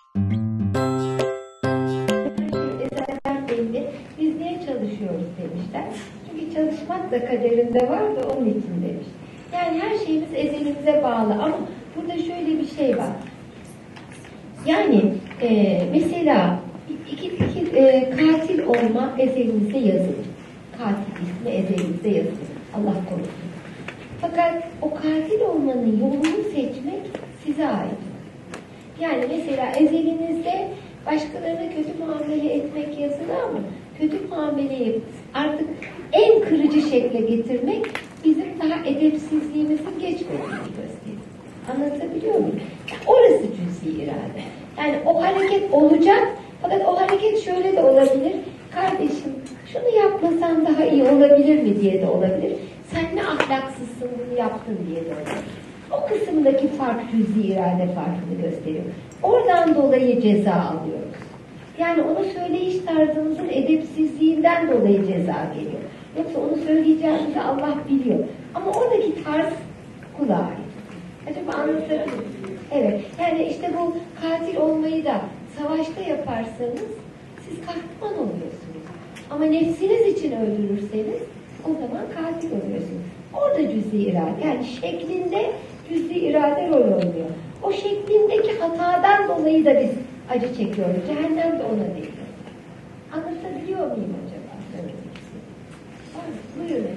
Ezelden belli. Biz niye çalışıyoruz demişler. Çünkü çalışmak da kaderinde var da onun için demiş. Yani her şeyimiz ezelimize bağlı ama burada şöyle bir şey var. Yani mesela katil olma ezelimize yazılır. Katil ismi ezelimize yazılır. Allah korusun. Fakat o katil olmanın yolunu seçmek size ait. Yani mesela ezelinizde başkalarına kötü muamele etmek yazılı ama kötü muameleyi artık en kırıcı şekle getirmek bizim daha edepsizliğimizin geçmediğini gösteriyor. Anlatabiliyor muyum? Orası cüz-i irade. Yani o hareket olacak fakat o hareket şöyle de olabilir. Kardeşim şunu yapmasan daha iyi olabilir mi diye de olabilir. Sen ne ahlaksızsın bunu yaptın diye de olabilir. O kısımdaki fark cüz-i irade farkını gösteriyor. Oradan dolayı ceza alıyoruz. Yani onu söyleyiş tarzımızın edepsizliğinden dolayı ceza geliyor. Yoksa onu söyleyeceğimizi Allah biliyor. Ama oradaki tarz kulağa ait. Acaba anlatabilir miyim? Evet. Yani işte bu katil olmayı da savaşta yaparsanız siz kahraman oluyorsunuz. Ama nefsiniz için öldürürseniz o zaman katil oluyorsunuz. Orada cüz-i irade. Yani şeklinde cüz-i irade rol oynuyor. O şeklindeki hatadan dolayı da biz acı çekiyoruz. Cehennem de ona değil. Anlatabiliyor muyum acaba? Buyurun efendim.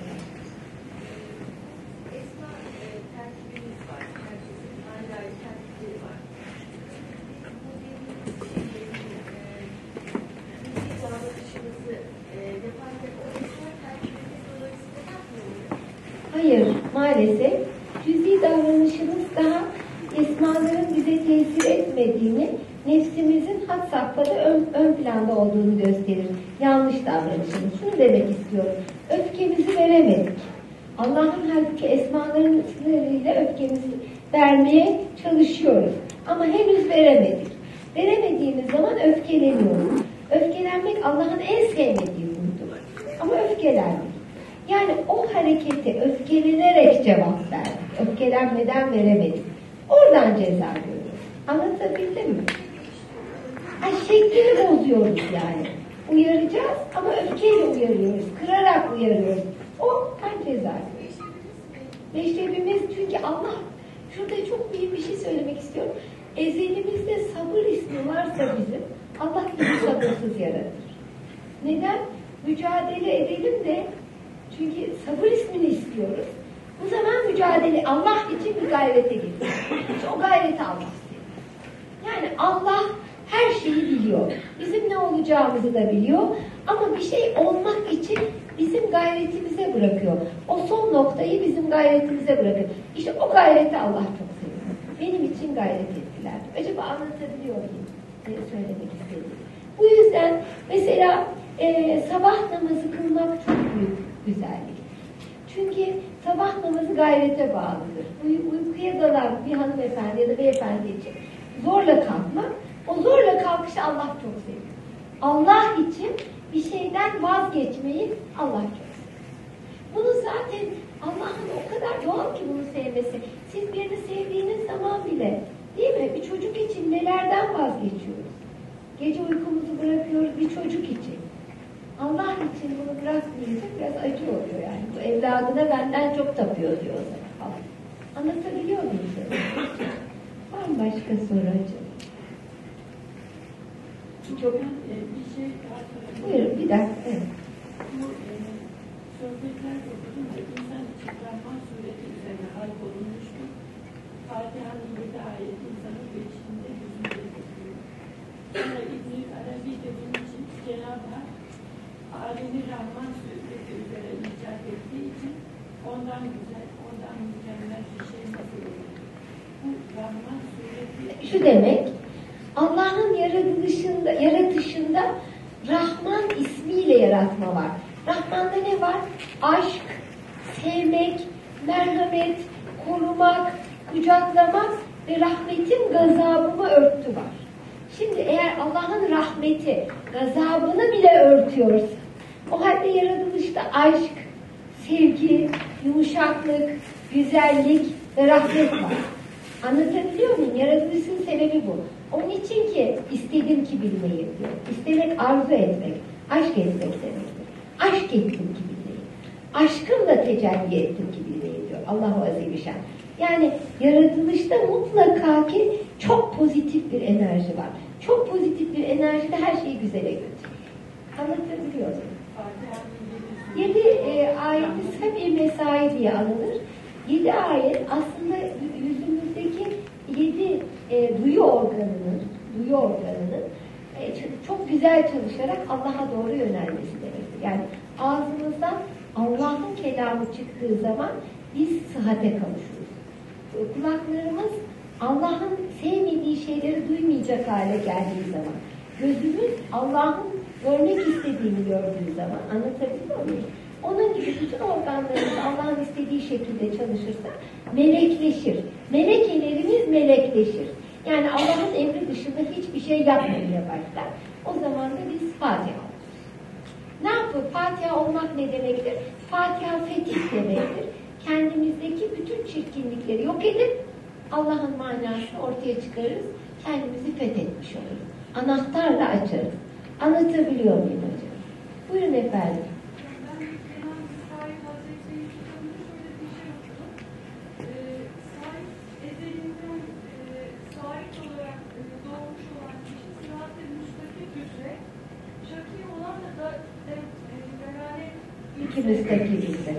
Tertibimiz var. Herkesin ayrı ayrı tertipleri var. Bizim davranışımızı yaparken o esma tertibimiz dolayısıyla yapmıyor. Hayır, maalesef cüz-i davranışımız daha esmaların bize tesir etmediğini, nefsimizin had safhada ön planda olduğunu gösterir. Yanlış davranışımız. Şunu demek istiyorum. Öfkemizi veremedik. Allah'ın halbuki esmaların sınırıyla öfkemizi vermeye çalışıyoruz. Ama henüz veremedik. Veremediğimiz zaman öfkeleniyoruz. Öfkelenmek Allah'ın en sevmediği huyudur. Ama öfkelendik. Yani o hareketi öfkelenerek cevap verdik. Öfkelenmeden veremedik. Oradan ceza görüyoruz. Anlatabildim mi? Şeklini bozuyoruz yani. Uyaracağız ama öfkeyle uyarıyoruz. Kırarak uyarıyoruz. O ben ceza görüyoruz. Meşrebimiz çünkü Allah, şurada çok büyük bir şey söylemek istiyorum. Ezelimizde sabır ismi varsa bizim, Allah bizi sabırsız yaratır. Neden? Mücadele edelim de çünkü sabır ismini istiyoruz. Bu zaman mücadele Allah için bir gayrete gidiyor. İşte o gayreti Allah istiyor. Yani Allah her şeyi biliyor. Bizim ne olacağımızı da biliyor. Ama bir şey olmak için bizim gayretimize bırakıyor. O son noktayı bizim gayretimize bırakıyor. İşte o gayreti Allah çok seviyor. Benim için gayret ettiler. Acaba anlatabiliyor muyum? Söylemek istedim. Bu yüzden mesela sabah namazı kılmak çok büyük güzellik. Çünkü sabah namazı gayrete bağlıdır. Uykuya dalan bir hanımefendi ya da beyefendi için zorla kalkmak, o zorla kalkışı Allah çok seviyor. Allah için bir şeyden vazgeçmeyi Allah çok seviyor. Bunu zaten Allah'ın o kadar doğal ki bunu sevmesi. Siz birini sevdiğiniz zaman bile, değil mi? Bir çocuk için nelerden vazgeçiyoruz? Gece uykumuzu bırakıyoruz bir çocuk için. Allah için bunu bırakmayınca biraz acı oluyor yani. Bu evladına benden çok tapıyor diyor o zaman. Anlatabiliyor muyum size? Var mı başka soru acaba? Çok bir şey daha sorayım. Buyurun bir dakika. Evet. Bu sohbetler okudum da insan için Rahman sureti üzerine harp olunmuştur. Fatiha'nın 7 ayeti insanın geçtiğinde yüzünde tutuyor. Sonra İbn-i Arabi de bunun için Cenab-ı Hak alemi Rahman sureti üzere icat ettiği için ondan güzel, ondan mükemmel bir şey nasıl olur? Bu Rahman sureti... Şu demek, Allah'ın yaratışında Rahman ismiyle yaratma var. Rahman'da ne var? Aşk, sevmek, merhamet, korumak, kucaklamak ve rahmetin gazabını örtü var. Şimdi eğer Allah'ın rahmeti gazabını bile örtüyorsa, o halde yaratılışta aşk, sevgi, yumuşaklık, güzellik ve rahmet var. Anlatabiliyor muyum? Yaratılışın sebebi bu. Onun için ki istedim ki bilmeyim diyor. İstemek arzu etmek, aşk etmek demektir. Aşk ettim ki bilmeyim. Aşkımla tecelli ettim ki bilmeyim diyor Allah-u Azimüşşan. Yani yaratılışta mutlaka ki çok pozitif bir enerji var. Çok pozitif bir enerji de her şeyi güzele götürüyor. Anlatabiliyor muyum? 7 ayeti Sabi Mesai diye anılır. 7 ayet aslında yüzümüzdeki 7 duyu organının çok güzel çalışarak Allah'a doğru yönelmesi demektir. Yani ağzımızdan Allah'ın kelamı çıktığı zaman biz sıhhate kavuşuruz. Kulaklarımız Allah'ın sevmediği şeyleri duymayacak hale geldiği zaman, gözümüz Allah'ın görmek istediğini gördüğü zaman, anlatabiliyor muyum? Onun gibi bütün organlarımız Allah'ın istediği şekilde çalışırsa melekleşir. Melekelerimiz melekleşir. Yani Allah'ın emri dışında hiçbir şey yapmamaya başlar. O zaman da biz Fatiha oluruz. Ne yapıyor? Fatiha olmak ne demektir? Fatiha fetih demektir. Kendimizdeki bütün çirkinlikleri yok edip Allah'ın manasını ortaya çıkarırız. Kendimizi fethetmiş oluruz. Anahtarla açarız. Anlatabiliyor muyum hocam? Buyurun efendim. Ben Kenan Sahip Hazretleri'nin kitabında şöyle bir şey okudum. Sahip ezelinden sahip olarak doğmuş olan kişi sırat-ı müstakim üzere, şaki olan da delalet İki müstakim ise.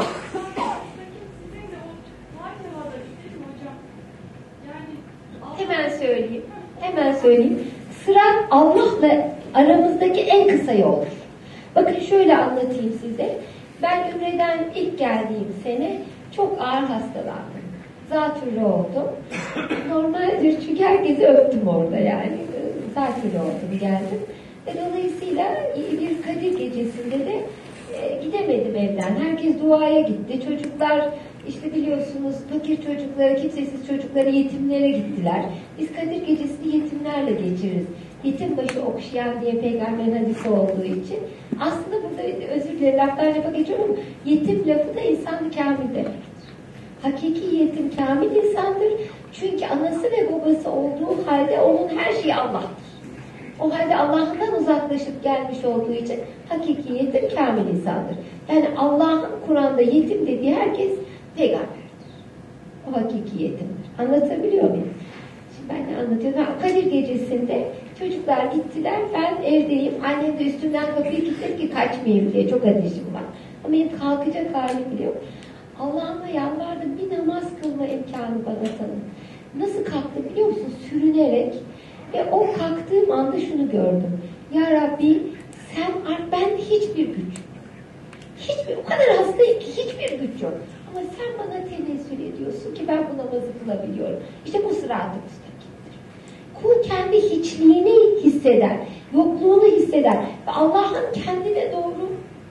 Hemen söyleyeyim. Sırat Allah'la aramızdaki en kısa yoldur. Bakın şöyle anlatayım size. Ben Ümre'den ilk geldiğim sene çok ağır hastalandım. Zatürre oldum. Normaldir çünkü herkesi öptüm orada yani. Zatürre oldum, geldim. Dolayısıyla bir Kadir gecesinde de gidemedim evden. Herkes duaya gitti. Çocuklar işte biliyorsunuz fakir çocuklara, kimsesiz çocuklara, yetimlere gittiler. Biz Kadir gecesini yetimlerle geçiririz. Yetim başı okşayan diye peygamberin hadisi olduğu için. Aslında burada özür dilerim laftan lafa geçiyorum ama yetim lafı da insan-ı kamil demektir. Hakiki yetim kamil insandır. Çünkü anası ve babası olduğu halde onun her şeyi Allah'tır. O halde Allah'ından uzaklaşıp gelmiş olduğu için hakiki yetim kamil insandır. Yani Allah'ın Kur'an'da yetim dediği herkes peygamberdir. O hakiki yetimdir. Anlatabiliyor muyum? Şimdi ben ne anlatıyorum? Kadir gecesinde çocuklar gittiler. Ben evdeyim. Annem de üstümden kapıyı kilitledi ki kaçmayayım diye. Çok ateşim var. Ama benim kalkacak halim bile yok. Allah'ıma yalvardım. Bir namaz kılma imkanı bana tanın. Nasıl kalktım biliyor musun? Sürünerek. Ve o kalktığım anda şunu gördüm. Ya Rabbi ben hiçbir güç yok. O kadar hastayım ki hiçbir güç yok. Ama sen bana tenezzül ediyorsun ki ben bu namazı kılabiliyorum. İşte bu sırat-ı müstakimdir. Kul kendi hiçliğini hisseder, yokluğunu hisseder. Ve Allah'ın kendine doğru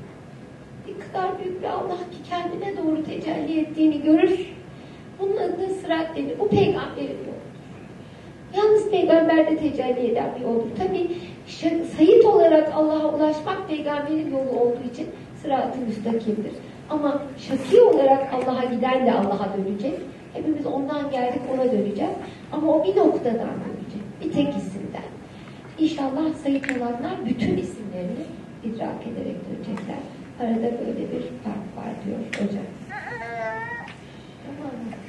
ne kadar büyük bir Allah ki kendine doğru tecelli ettiğini görür. Bunun adına sırat denir. Bu peygamberin yolu. Yalnız peygamber de tecelli eden bir yoldur. Tabii sayit olarak Allah'a ulaşmak peygamberin yolu olduğu için sırat-ı müstakimdir. Ama şaki olarak Allah'a giden de Allah'a dönecek. Hepimiz ondan geldik, ona döneceğiz. Ama o bir noktadan dönecek. Bir tek isimden. İnşallah sayit olanlar bütün isimlerini idrak ederek dönecekler. Arada böyle bir fark var diyor hocam. Tamam mı?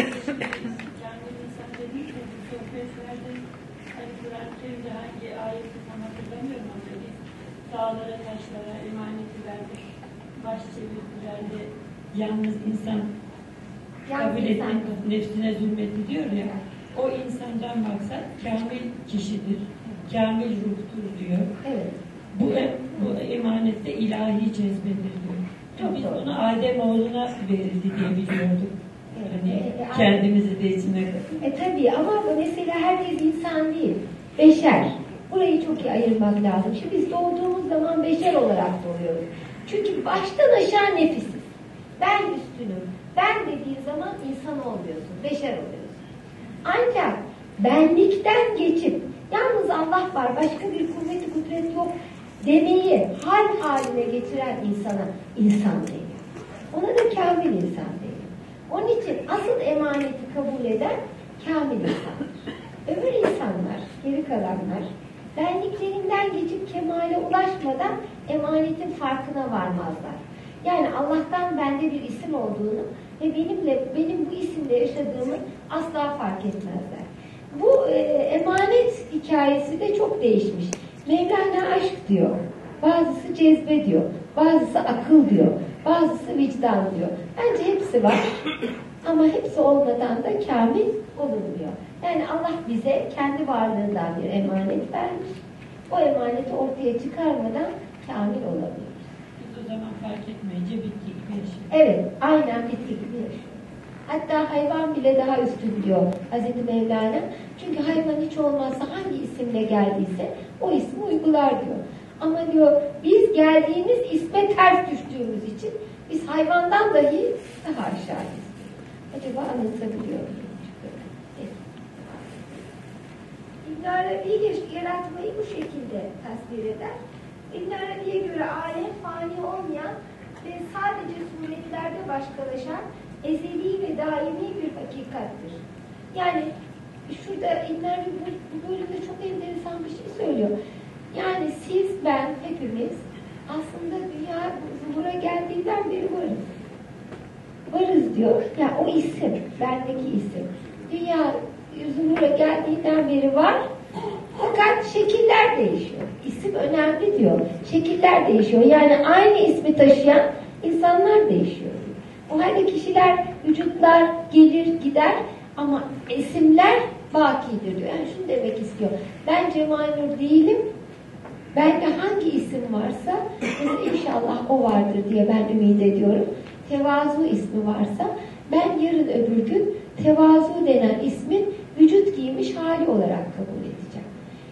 Kur'an-ı Kerim'de hangi ayeti tam hatırlamıyorum ama biz dağlara, taşlara emaneti verdik, baş çevirdiler de yalnız insan kabul etmek, nefsine zulmetti diyor ya, o insandan maksat kamil kişidir, kamil ruhtur diyor. Evet. Bu emanette ilahi cezbedir diyor. Biz bunu Ademoğlu'na verildi diye biliyorduk. Yani kendimizi de içine tabii ama mesela herkes insan değil. Beşer. Burayı çok iyi ayırmak lazım. Şimdi biz doğduğumuz zaman beşer olarak doğuyoruz. Çünkü baştan aşağı nefisiz. Ben üstünüm. Ben dediği zaman insan olmuyorsun. Beşer oluyorsun. Ancak benlikten geçip yalnız Allah var, başka bir kuvvet-i kudret yok demeyi hal haline getiren insana insan deniyor. Ona da kamil insan deniyor. Onun için asıl emaneti kabul eden kamil insandır. Öbür insanlar geri kalanlar, benliklerinden geçip kemale ulaşmadan emanetin farkına varmazlar. Yani Allah'tan bende bir isim olduğunu ve benim bu isimle yaşadığımı asla fark etmezler. Bu emanet hikayesi de çok değişmiş. Mevlana aşk diyor, bazısı cezbe diyor, bazısı akıl diyor, bazısı vicdan diyor. Bence hepsi var ama hepsi olmadan da kamil olunmuyor. Yani Allah bize kendi varlığından bir emanet vermiş. O emaneti ortaya çıkarmadan kamil olamıyoruz. Biz o zaman fark etmeyince bitki gibi yaşıyoruz. Evet, aynen bitki gibi yaşıyor. Hatta hayvan bile daha üstün diyor Hazreti Mevlana. Çünkü hayvan hiç olmazsa hangi isimle geldiyse o ismi uygular diyor. Ama diyor biz geldiğimiz isme ters düştüğümüz için biz hayvandan dahi daha aşağıyız. Acaba anlatabiliyor muyum? İbn Arabi yaratmayı bu şekilde tasvir eder. İbn Arabi'ye göre alem fani olmayan ve sadece suretlerde başkalaşan ezeli ve daimi bir hakikattir. Yani şurada İbn Arabi bu bölümde çok enteresan bir şey söylüyor. Yani siz, ben, hepimiz aslında dünya zuhura geldiğinden beri varız. Varız diyor. Yani o isim, bendeki isim. Dünya zuhura geldiğinden beri var. Fakat şekiller değişiyor. İsim önemli diyor. Şekiller değişiyor. Yani aynı ismi taşıyan insanlar değişiyor. O halde kişiler, vücutlar gelir gider ama isimler bakidir diyor. Yani şunu demek istiyor. Ben Cemal Nur değilim. Bende hangi isim varsa inşallah o vardır diye ben ümit ediyorum. Tevazu ismi varsa ben yarın öbür gün tevazu denen ismin vücut giymiş hali olarak kabul edeceğim.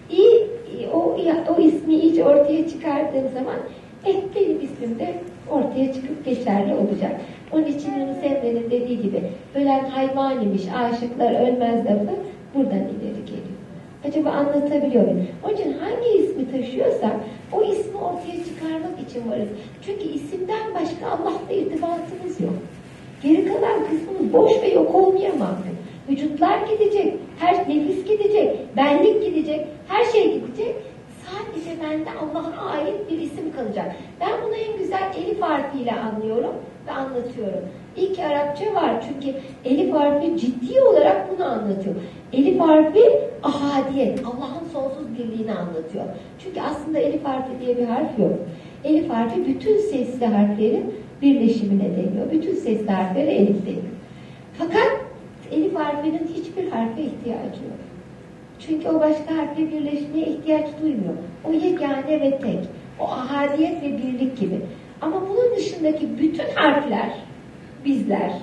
O ismi iyice ortaya çıkardığım zaman benim ismim de ortaya çıkıp geçerli olacak. Onun için Yunus Emre'nin dediği gibi ölen hayvan imiş, aşıklar ölmez lafı buradan ileri geliyor. Acaba anlatabiliyor muyum? Onun için hangi ismi taşıyorsak o ismi ortaya çıkarmak için varız. Çünkü isimden başka Allah'la irtibatımız yok. Geri kalan kısmımız boş ve yok olmaya mahkum. Vücutlar gidecek, her nefis gidecek, benlik gidecek, her şey gidecek. Sadece bende Allah'a ait bir isim kalacak. Ben bunu en güzel elif harfiyle anlıyorum ve anlatıyorum. İlk Arapça var çünkü elif harfi ciddi olarak bunu anlatıyor. Elif harfi ahadiyet, Allah'ın sonsuz birliğini anlatıyor. Çünkü aslında elif harfi diye bir harf yok. Elif harfi bütün sesli harflerin birleşimine deniyor. Bütün sesli harflere elif deniyor. Fakat elif harfinin hiçbir harfe ihtiyacı yok. Çünkü o başka harfle birleşmeye ihtiyaç duymuyor. O yegane ve tek. O ahadiyet ve birlik gibi. Ama bunun dışındaki bütün harfler, bizler,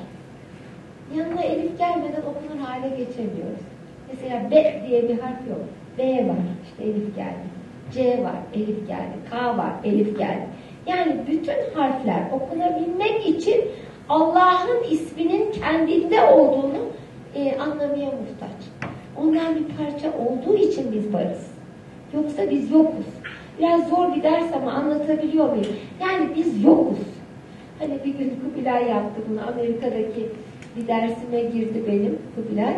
yanına elif gelmeden okunur hale geçemiyoruz. Mesela B diye bir harf yok. B var, işte elif geldi. C var, elif geldi. K var, elif geldi. Yani bütün harfler okunabilmek için Allah'ın isminin kendinde olduğunu anlamaya muhtaç. Ondan bir parça olduğu için biz varız. Yoksa biz yokuz. Biraz zor bir ders ama anlatabiliyor muyum? Yani biz yokuz. Hani bir gün Kubilay yaptı bunu. Amerika'daki bir dersime girdi benim Kubilay.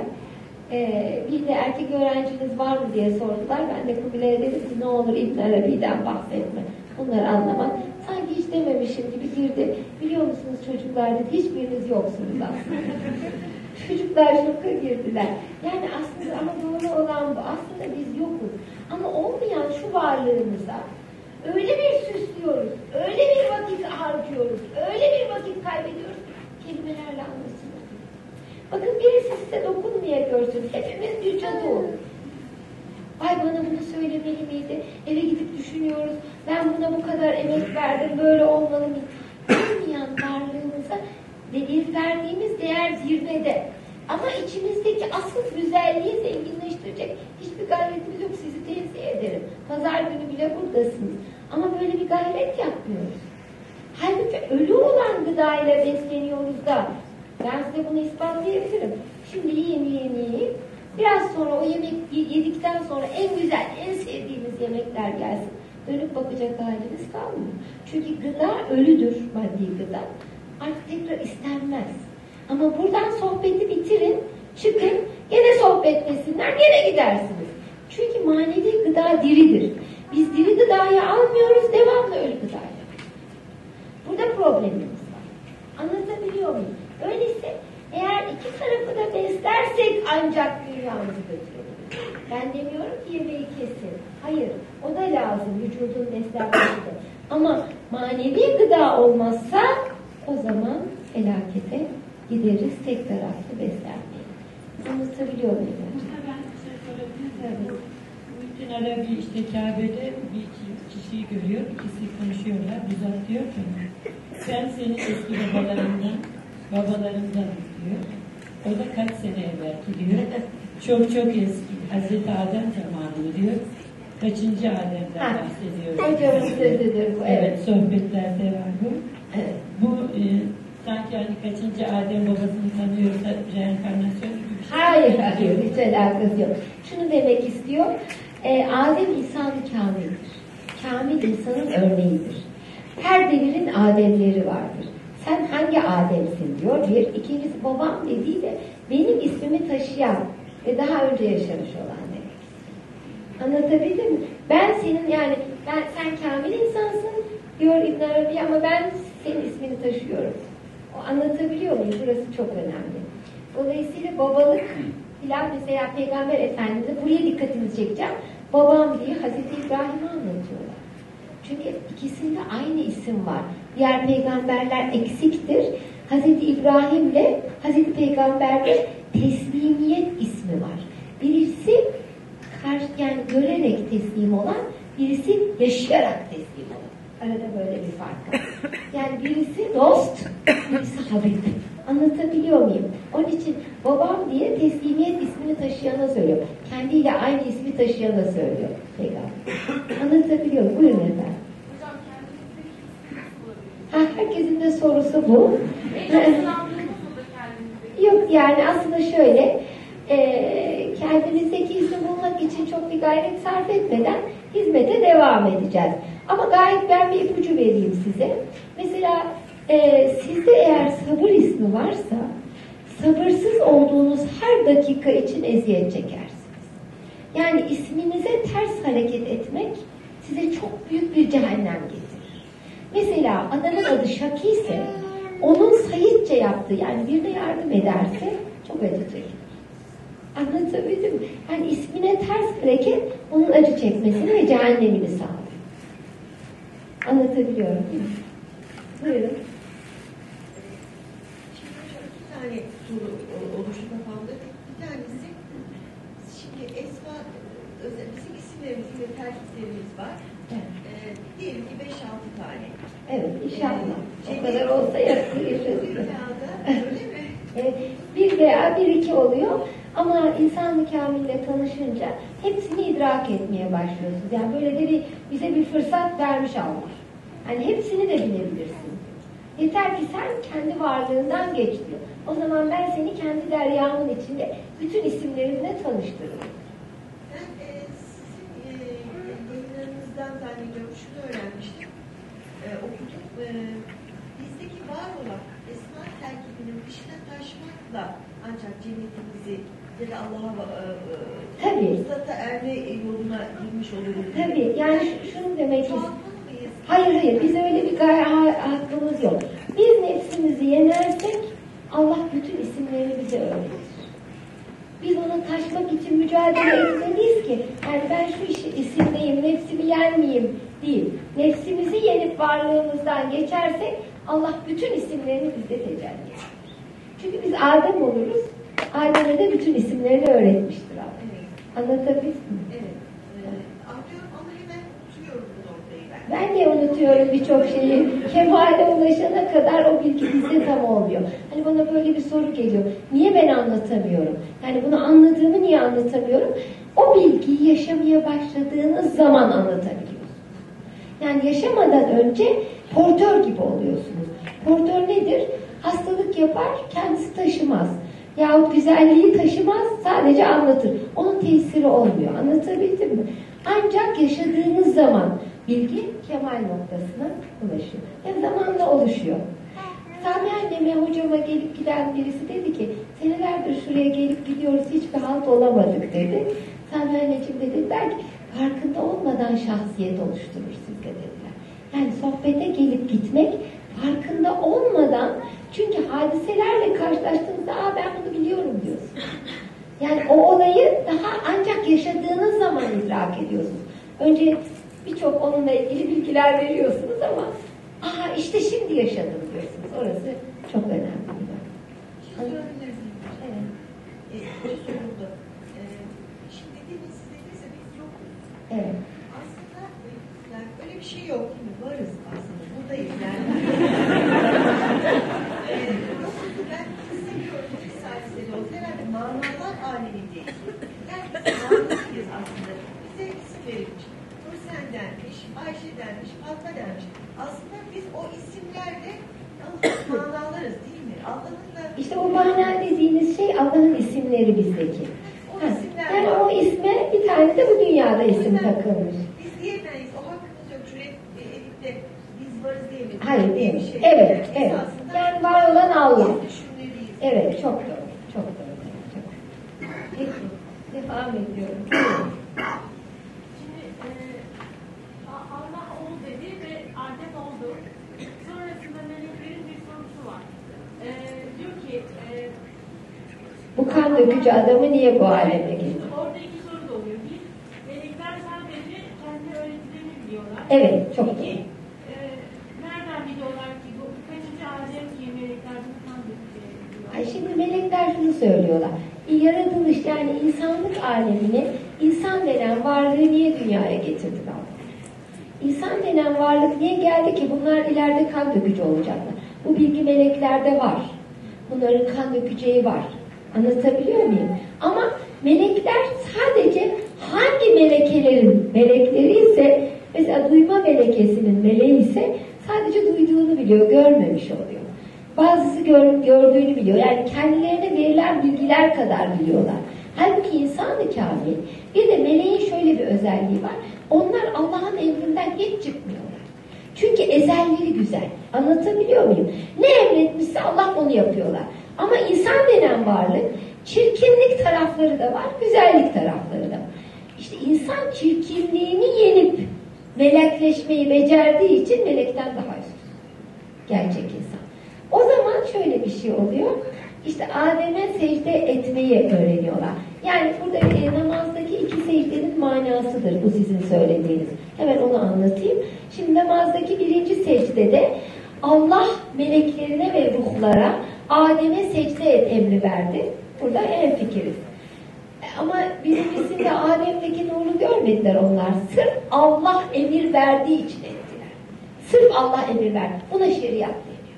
Bir de erkek öğrenciniz var mı diye sordular. Ben de Kubilay'a dedim ki ne olur İbn Arabi'den bahsetme. Bunları anlamak. Sanki hiç dememişim gibi girdi. Biliyor musunuz çocuklar dedi, hiçbiriniz yoksunuz aslında. Çocuklar şoka girdiler. Yani aslında ama doğru olan bu. Aslında biz yokuz. Ama olmayan şu varlığımıza öyle bir süslüyoruz, öyle bir vakit harcıyoruz, öyle bir vakit kaybediyoruz kelimelerle anlasınlar. Bakın birisi size dokunmaya görsün. Hepimiz bir cadı olur. Ay bana bunu söylemeli miydi? Eve gidip düşünüyoruz. Ben buna bu kadar emek verdim. Böyle olmalı mı? Olmayan varlığımıza verdiğimiz değer zirvede. Ama içimizdeki asıl güzelliği zenginleştirecek hiçbir gayretimiz yok. Sizi tenzih ederim. Pazar günü bile buradasınız. Ama böyle bir gayret yapmıyoruz. Halbuki ölü olan gıdayla besleniyoruz da. Ben size bunu ispatlayabilirim. Şimdi yiyeyim. Biraz sonra o yemek yedikten sonra en güzel, en sevdiğimiz yemekler gelsin. Dönüp bakacak halimiz kalmıyor. Çünkü gıda ölüdür, maddi gıda. Artık tekrar istenmez. Ama buradan sohbeti bitirin, çıkın, gene sohbet desinler, gene gidersiniz. Çünkü manevi gıda diridir. Biz diri gıdayı almıyoruz, devamlı ölü gıdayı. Burada problemimiz var. Anlatabiliyor muyum? Öyleyse eğer iki tarafı da beslersek ancak dünyamızı götürebiliriz. Ben demiyorum ki yemeği kesin. Hayır, o da lazım vücudun beslenmesi de. Ama manevi gıda olmazsa o zaman felakete gideriz, tek taraflı beslenmeyi. Anlatabiliyor muyum? Ben bir şey sorabilir miyim? Muhittin Arabi işte Kabe'de bir kişiyi görüyor, ikisi konuşuyorlar, bizzat diyor ki sen senin eski babalarından diyor. O da kaç sene evvelki diyor. Çok çok eski. Hazreti Adem zamanı diyor. Kaçıncı Adem'den bahsediyor. Hocamın sözüdür bu. Evet, sohbetlerde var bu. Evet. Bu sanki hani kaçıncı Adem babasını tanıyorsa reenkarnasyon gibi bir şey. Hayır, hiç alakası yok. Şunu demek istiyor, Adem insan-ı kamildir. Kamil insanın örneğidir. Her devirin Ademleri vardır. Sen hangi Adem'sin diyor. Bir. İkincisi babam dediği de benim ismimi taşıyan ve daha önce yaşamış olan demek. Anlatabildim mi? Ben senin yani sen kamil insansın diyor İbn Arabi ama ben senin ismini taşıyorum. O anlatabiliyor muyum? Burası çok önemli. Dolayısıyla babalık filan mesela Peygamber Efendimiz'e buraya dikkatinizi çekeceğim. Babam diye Hazreti İbrahim'i anlatıyorlar. Çünkü ikisinde aynı isim var. Diğer peygamberler eksiktir. Hazreti İbrahim'le Hazreti Peygamber'de teslimiyet ismi var. Birisi yani görerek teslim olan, birisi yaşayarak teslim olan. Arada böyle bir fark var. Yani birisi dost, birisi habib. Anlatabiliyor muyum? Onun için babam diye teslimiyet ismini taşıyana söylüyor. Kendiyle aynı ismi taşıyana söylüyor Peygamber. Anlatabiliyor muyum? Buyurun efendim. Hocam kendinizdeki bulabilirsiniz. Herkesin de sorusu bu. En çok sınandığınız o da kendinizdeki. Yok yani aslında şöyle, kendimizdeki ismi bulmak için çok bir gayret sarf etmeden hizmete devam edeceğiz. Ama gayet ben bir ipucu vereyim size. Mesela sizde eğer sabır ismi varsa, sabırsız olduğunuz her dakika için eziyet çekersiniz. Yani isminize ters hareket etmek size çok büyük bir cehennem getirir. Mesela adamın adı Şaki ise, onun Saidçe yaptığı, yani birine yardım ederse çok acı çekilir. Anlatabildim mi? Yani ismine ters hareket onun acı çekmesini ve cehennemini sağlıyor. Anlatabiliyorum değil mi? Buyurun. Şimdi hocam iki tane soru oluştu kafamda. Bir tanesi, şimdi Esma, bizim isimlerimizin ve tercihlerimiz var. Evet. Diyelim ki 5-6 tane. Evet, inşallah. O kadar olsa yaşarız. Dünyada öyle mi? Bir veya bir iki oluyor. Ama insan-ı kamille tanışınca hepsini idrak etmeye başlıyorsunuz. Yani böyle de bize bir fırsat vermiş Allah. Yani hepsini de bilebilirsin. Yeter ki sen kendi varlığından geç diyor. O zaman ben seni kendi deryamın içinde bütün isimlerinle tanıştırırım. Ben sizin yayınlarınızdan zannediyorum şunu öğrenmiştim. Okudum. Bizdeki var olan esma terkibinin dışına taşmakla ancak cennetimizi ya da Allah'a fırsata erme yoluna girmiş oluruz. Tabii. Yani şunu demek istiyorum. Çoğaltmalıyız. Hayır. Biz öyle bir hakkımız yok. Biz nefsimizi yenersek Allah bütün isimlerini bize öğretir. Biz ona taşmak için mücadele etmeliyiz ki yani ben şu isimdeyim, nefsimi yenmeyeyim değil. Nefsimizi yenip varlığımızdan geçersek Allah bütün isimlerini bizde tecelli eder. Çünkü biz Adem oluruz. Adem'e de bütün isimlerini öğretmiştir Allah. Evet. Anlatabildim mi? Evet. Anlıyorum ama hemen unutuyorum bu noktayı ben. Ben de unutuyorum birçok şeyi. Kemale ulaşana kadar o bilgi bizde tam olmuyor. Hani bana böyle bir soru geliyor. Niye ben anlatamıyorum? Yani bunu anladığımı niye anlatamıyorum? O bilgiyi yaşamaya başladığınız zaman anlatabiliyorsunuz. Yani yaşamadan önce portör gibi oluyorsunuz. Portör nedir? Hastalık yapar, kendisi taşımaz. Yahut güzelliği taşımaz, sadece anlatır. Onun tesiri olmuyor. Anlatabildim mi? Ancak yaşadığınız zaman bilgi kemal noktasına ulaşıyor. Yani zamanla oluşuyor. Sami anneme, hocama gelip giden birisi dedi ki senelerdir şuraya gelip gidiyoruz hiçbir halt olamadık dedi. Sami anneciğim de dediler ki farkında olmadan şahsiyet oluşturur sizde dediler. Yani sohbete gelip gitmek farkında olmadan, çünkü hadiselerle karşılaştığınızda ben bunu biliyorum diyorsun. Yani o olayı daha ancak yaşadığınız zaman idrak ediyorsunuz. Önce birçok onunla ilgili bilgiler veriyorsunuz ama işte şimdi yaşadım diyorsunuz. Orası çok önemli. Söyleyebilir miyim? Evet. Bir soruldu. Şimdi dediniz, siz dediniz ya biz yokuz. Evet. Aslında yani öyle bir şey yok değil mi? Varız aslında. Buradayız yani. Yokuzu ben hissediyorum. Bir sadece oldu. Herhalde manalar alemindeyiz. Yani biz manalıyız aslında. Bize isim verilmiş. Nursen denmiş, Ayşe denmiş, Fatma denmiş. Aslında biz o isimlerle manalarız değil mi? Allah'ın da... İşte o mana dediğiniz şey Allah'ın isimleri bizdeki. Yani o isme bir tane de bu dünyada isim takılmış. Biz diyemeyiz, o hakkımız yok. Şuraya edip de biz varız diyemeyiz. Hayır değil mi? Şey. Evet, Biz evet. aslında Yani var olan Allah. biz düşünmeliyiz. Evet, çok doğru. Çok doğru. Çok. Peki, devam ediyorum. Şimdi Allah ol dedi ve Adem oldu. Sonrasında meleklerin bir sorusu var. Diyor ki Bu kan dökücü adamı niye bu aleme getirdi? orada iki soru da oluyor. Bir, melekler sadece kendi öğretilerini biliyorlar. Evet, çok doğru. İki, nereden biliyorlar ki bu kaçıncı Adem ki melekler bunu kan dökeceğini biliyorlar? Ay şimdi melekler şunu söylüyorlar. Yaratılış, yani insanlık alemine insan denen varlığı niye dünyaya getirdi Allah? İnsan denen varlık niye geldi ki bunlar ileride kan dökücü olacaklar? Bu bilgi meleklerde var. Bunların kan dökeceği var. Anlatabiliyor muyum? Ama melekler sadece hangi melekleri ise, mesela duyma melekesinin meleği ise sadece duyduğunu biliyor, görmemiş oluyor. Bazısı gördüğünü biliyor. Yani kendilerine verilen bilgiler kadar biliyorlar. Halbuki insan-ı kamil, bir de meleğin şöyle bir özelliği var. Onlar Allah'ın emrinden hiç çıkmıyorlar. Çünkü ezelleri güzel. Anlatabiliyor muyum? Ne emretmişse Allah onu yapıyorlar. Ama insan denen varlık, çirkinlik tarafları da var, güzellik tarafları da var. İşte insan çirkinliğini yenip melekleşmeyi becerdiği için melekten daha üstün. Gerçek insan. O zaman şöyle bir şey oluyor. İşte Adem'e secde etmeyi öğreniyorlar. Yani burada namazdaki iki secdenin manasıdır bu sizin söylediğiniz. Hemen onu anlatayım. Şimdi namazdaki birinci secdede Allah meleklerine ve ruhlara Adem'e secde et emri verdi. Burada hemfikiriz. Ama birincisinde Adem'deki nuru görmediler onlar. Sırf Allah emir verdiği için ettiler. Sırf Allah emir verdi. Buna şeriat deniyor.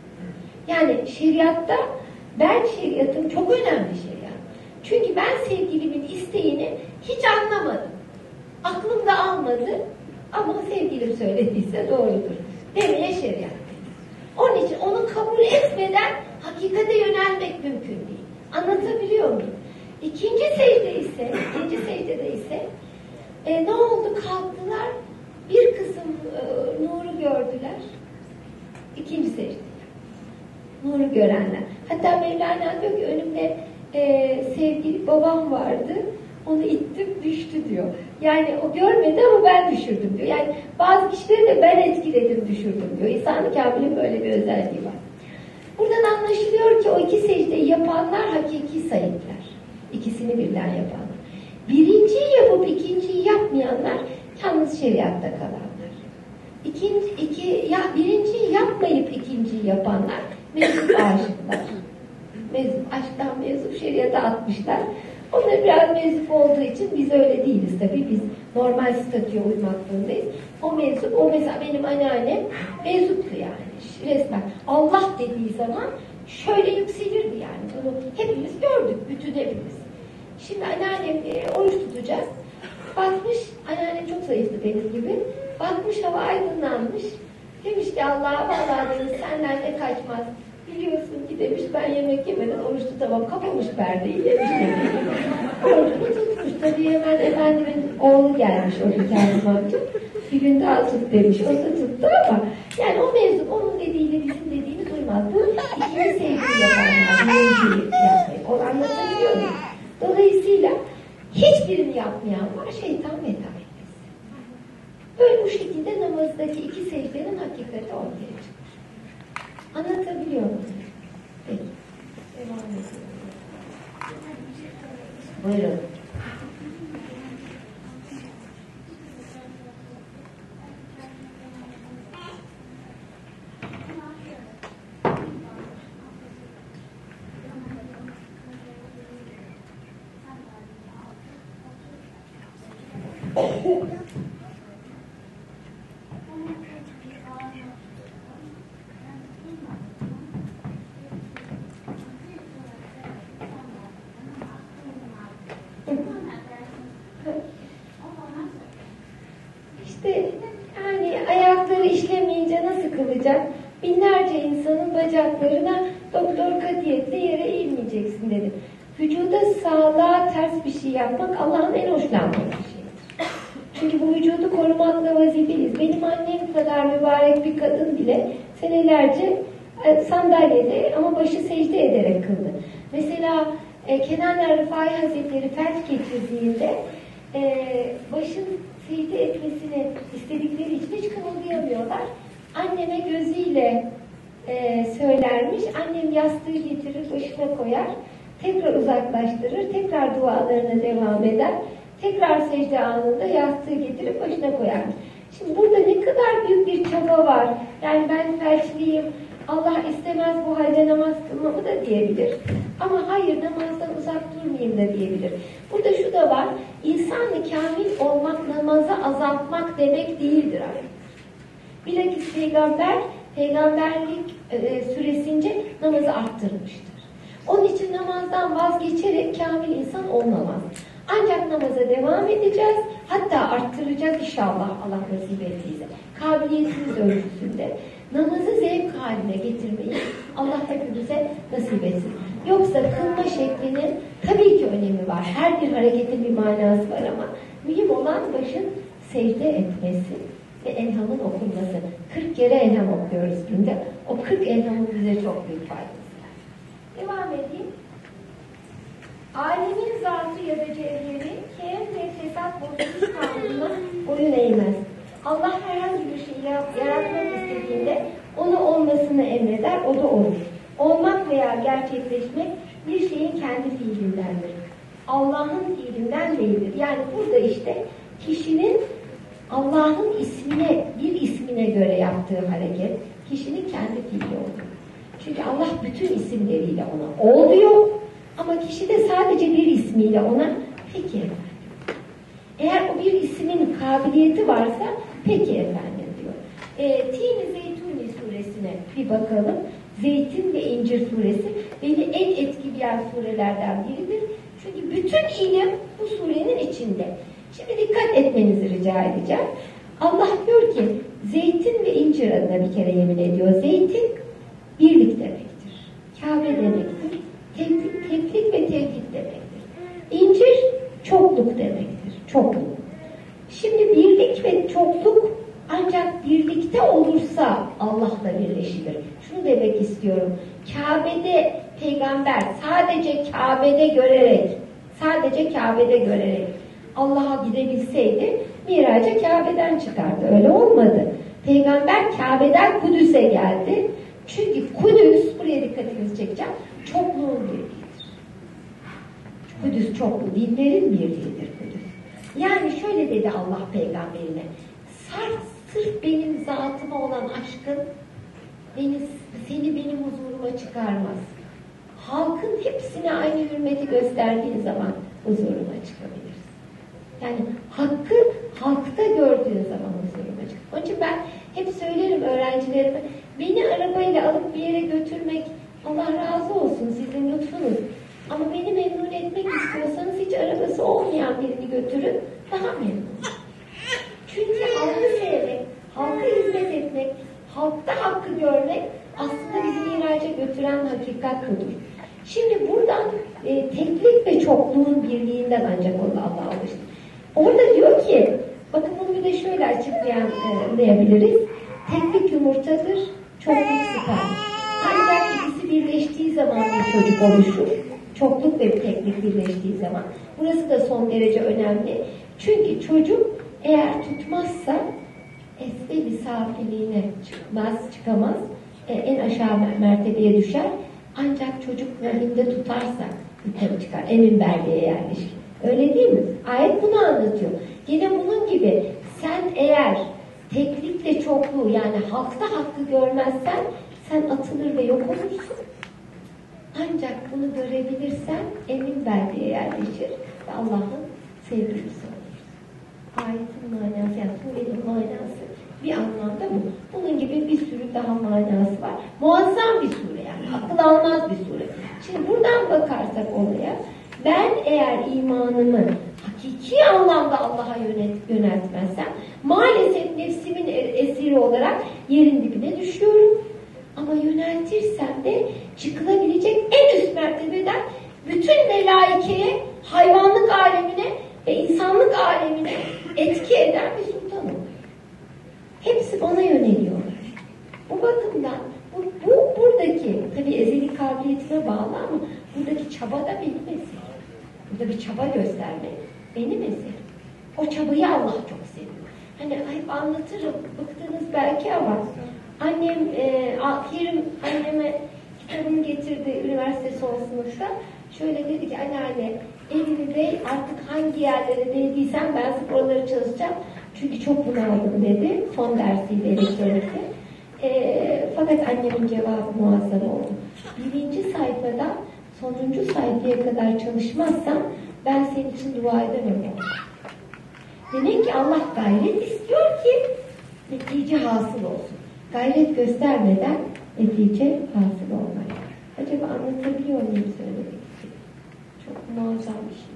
Yani şeriatta şeriatım çok önemli şeriat. Çünkü ben sevgilimin isteğini hiç anlamadım. Aklım da almadı ama sevgilim söylediyse doğrudur demeye şeriat dedi. Onun için onu kabul etmeden hakikate yönelmek mümkün değil. Anlatabiliyor muyum? İkinci secdede ise ne oldu? Kalktılar, bir kısım nuru gördüler. İkinci secde. Nuru görenler. Hatta Mevlana diyor ki önümde sevgili babam vardı. Onu ittim düştü diyor. Yani o görmedi ama ben düşürdüm diyor. Yani bazı kişileri de ben etkiledim düşürdüm diyor. İnsan-ı Kamil'in böyle bir özelliği var. Buradan anlaşılıyor ki o iki secdeyi yapanlar hakiki sayıklar. İkisini birden yapanlar. Birinciyi yapıp ikinciyi yapmayanlar yalnız şeriatta kalanlar. Birinciyi yapmayıp ikinciyi yapanlar meczup aşıklar. Aşktan meczup şeriata atmışlar. Onlar biraz meczup olduğu için biz öyle değiliz tabii. Biz normal statüye uymak zorundayız. O meczup, o mesela benim anneannem meczuptu yani. Resmen Allah dediği zaman şöyle yükselirdi yani. Bunu hepimiz gördük, bütün hepimiz. Şimdi anneannem oruç tutacak. Bakmış, anneannem çok zayıftı benim gibi. Bakmış, hava aydınlanmış. Demiş ki Allah'a vallahi demiş, senden ne kaçmaz. Biliyorsun ki demiş, ben yemek yemeden oruç tutamam. Kapamış perdeyi, yemiş demiş. Orucunu tutmuş. Tabii hemen efendimin oğlu gelmiş, o bir Kazım amca. Bir gün daha tut demiş. O da tuttu ama yani o mevzu onun dediğiyle bizim dediğini duymaz. Bu ikinci sevgiyi yapanlar, birinciyi yapmayı. Onu anlatabiliyor muyum? Dolayısıyla Hiçbirini yapmayan var, şeytan meta etmesin. Böyle bu şekilde namazdaki iki secdenin hakikati ortaya çıkar. Anlatabiliyor muyum? Peki. Devam ediyorum. Buyurun. İşte yani ayakları işlemeyince nasıl kılacak? Binlerce insanın bacaklarına doktor katiyetle yere eğilmeyeceksin dedi. Vücuda sağlığa ters bir şey yapmak Allah'ın en hoşlandığı bir şeydir. Çünkü bu vücudu korumakla vazifeliyiz. Benim annem kadar mübarek bir kadın bile senelerce sandalyede ama başı secde ederek kıldı. Mesela Kenan Rıfai Hazretleri felç geçirdiğinde başın secde etmesini istedikleri için hiç kımıldayamıyorlar. Anneme gözüyle söylermiş. Annem yastığı getirir, başına koyar. Tekrar uzaklaştırır. Tekrar dualarına devam eder. Tekrar secde anında yastığı getirip başına koyarmış. Şimdi burada ne kadar büyük bir çaba var. Yani ben felçliyim, Allah istemez bu halde namaz kılmamı da diyebilir. Ama hayır, namazdan uzak durmayayım da diyebilir. Burada şu da var, insan-ı kamil olmak, namazı azaltmak demek değildir artık. Bilakis peygamberlik süresince namazı arttırmıştır. Onun için namazdan vazgeçerek kamil insan olmamaz. Ancak namaza devam edeceğiz, hatta arttıracağız inşallah Allah nasip ettiyse. Kabiliyetimiz ölçüsünde. Namazı zevk haline getirmeyi Allah hepimize nasip etsin. Yoksa kılma şeklinin tabii ki önemi var. Her bir hareketin bir manası var ama mühim olan başın secde etmesi ve elhamın okunması. 40 kere elham okuyoruz günde. O 40 elhamın bize çok büyük faydası var. Devam edeyim. Alemin zatı ya da cevheri kem ve fesat bozulmuş kanununa boyun eğmez. Allah herhangi bir şeyi yaratmak istediğinde onu olmasını emreder, o da olur. Olmak veya gerçekleşmek bir şeyin kendi fiilindendir. Allah'ın fiilinden değildir. Yani burada işte kişinin Allah'ın bir ismine göre yaptığı hareket, kişinin kendi fiili olur. Çünkü Allah bütün isimleriyle ona ol diyor ama kişi de sadece bir ismiyle ona peki efendim. Eğer o bir ismin kabiliyeti varsa peki efendim diyor. Tin-i Zeytuni suresine bir bakalım. Zeytin ve İncir suresi beni en etkileyen surelerden biridir. Çünkü bütün ilim bu surenin içinde. Şimdi dikkat etmenizi rica edeceğim. Allah diyor ki zeytin ve incir adına bir kere yemin ediyor. Zeytin birlik demektir. Kabe demektir. Teklik ve tevhid demektir. İncir çokluk demektir. Çokluk. Şimdi birlik ve çokluk ancak birlikte olursa Allah'la birleşilir. Şunu demek istiyorum. Kabe'de peygamber sadece Kabe'de görerek Allah'a gidebilseydi Miraç'a Kabe'den çıkardı. Öyle olmadı. Peygamber Kabe'den Kudüs'e geldi. Çünkü Kudüs, buraya dikkatinizi çekeceğim, çokluğun birliğidir. Kudüs çoklu, dinlerin birliğidir Kudüs. Yani şöyle dedi Allah peygamberine, sırf benim zatıma olan aşkın seni benim huzuruma çıkarmaz. Halkın hepsine aynı hürmeti gösterdiğin zaman huzuruma çıkabilirsin. Yani hakkı halkta gördüğün zaman huzuruma çıkar. Onun için ben hep söylerim öğrencilerime, beni arabayla alıp bir yere götürmek Allah razı olsun sizin lütfunuz. Ama beni memnun etmek istiyorsanız hiç arabası olmayan birini götürün, daha memnun. Çünkü halkı sevmek, halka hizmet etmek, halkta hakkı görmek aslında bizi miraca götüren hakikat budur. Şimdi buradan teklik ve çokluğun birliğinden ancak Allah'a alıştık. Orada diyor ki, bakın bunu bir de şöyle açıklayabiliriz. Teklik yumurtadır, çokluk süper. Ancak ikisi birleştiği zaman bir çocuk oluşur. çokluk ve teklik birleştiği zaman. Burası da son derece önemli. Çünkü çocuk eğer tutmazsa esve-i safiliğine çıkamaz. En aşağı mertebeye düşer. Ancak çocuk rahimde tutarsa yukarı çıkar. Emin belleğe yerleşir. Öyle değil mi? Ayet bunu anlatıyor. Yine bunun gibi sen eğer teklikle çokluğu yani hakta hakkı görmezsen sen atılır ve yok olursun. Ancak bunu görebilirsen emin belleğe yerleşir ve Allah'ın sevgilisi olursun. Ayetin manası, yani surenin manası bir anlamda bu. Bunun gibi bir sürü daha manası var. Muazzam bir sure yani. Akıl almaz bir sure. Şimdi buradan bakarsak olaya, ben eğer imanımı hakiki anlamda Allah'a yöneltmezsem maalesef nefsimin esiri olarak yerin dibine düşüyorum. Ama yöneltirsem de çıkılabilecek en üst mertebeden bütün melaikeye, hayvanlık alemine ve insanlık alemine etki eden bir sultan oluyor. Hepsi bana yöneliyorlar. Bu bakımdan bu buradaki tabii ezeli kabiliyetine bağlı ama buradaki çaba da benim eserim. Burada bir çaba göstermek benim eserim. O çabayı Allah çok seviyor. Hani hep anlatırım, bıktınız belki ama annem, Kerim anneme kitabını getirdi üniversite son sınıfta. Şöyle dedi ki anneanne evini de artık hangi yerlere değdiysen ben sporları çalışacağım. Çünkü çok bunaldım dedi. Son dersiydi elektronikte. Fakat annemin cevabı muazzam oldu. 1. sayfadan sonuncu sayfaya kadar çalışmazsam ben senin için dua edemem. Demek ki Allah gayret istiyor ki netice hasıl olsun. Gayret göstermeden netice hasıl olmaz. Acaba anlatabiliyor muyum söylemek için? Çok muazzam bir şey.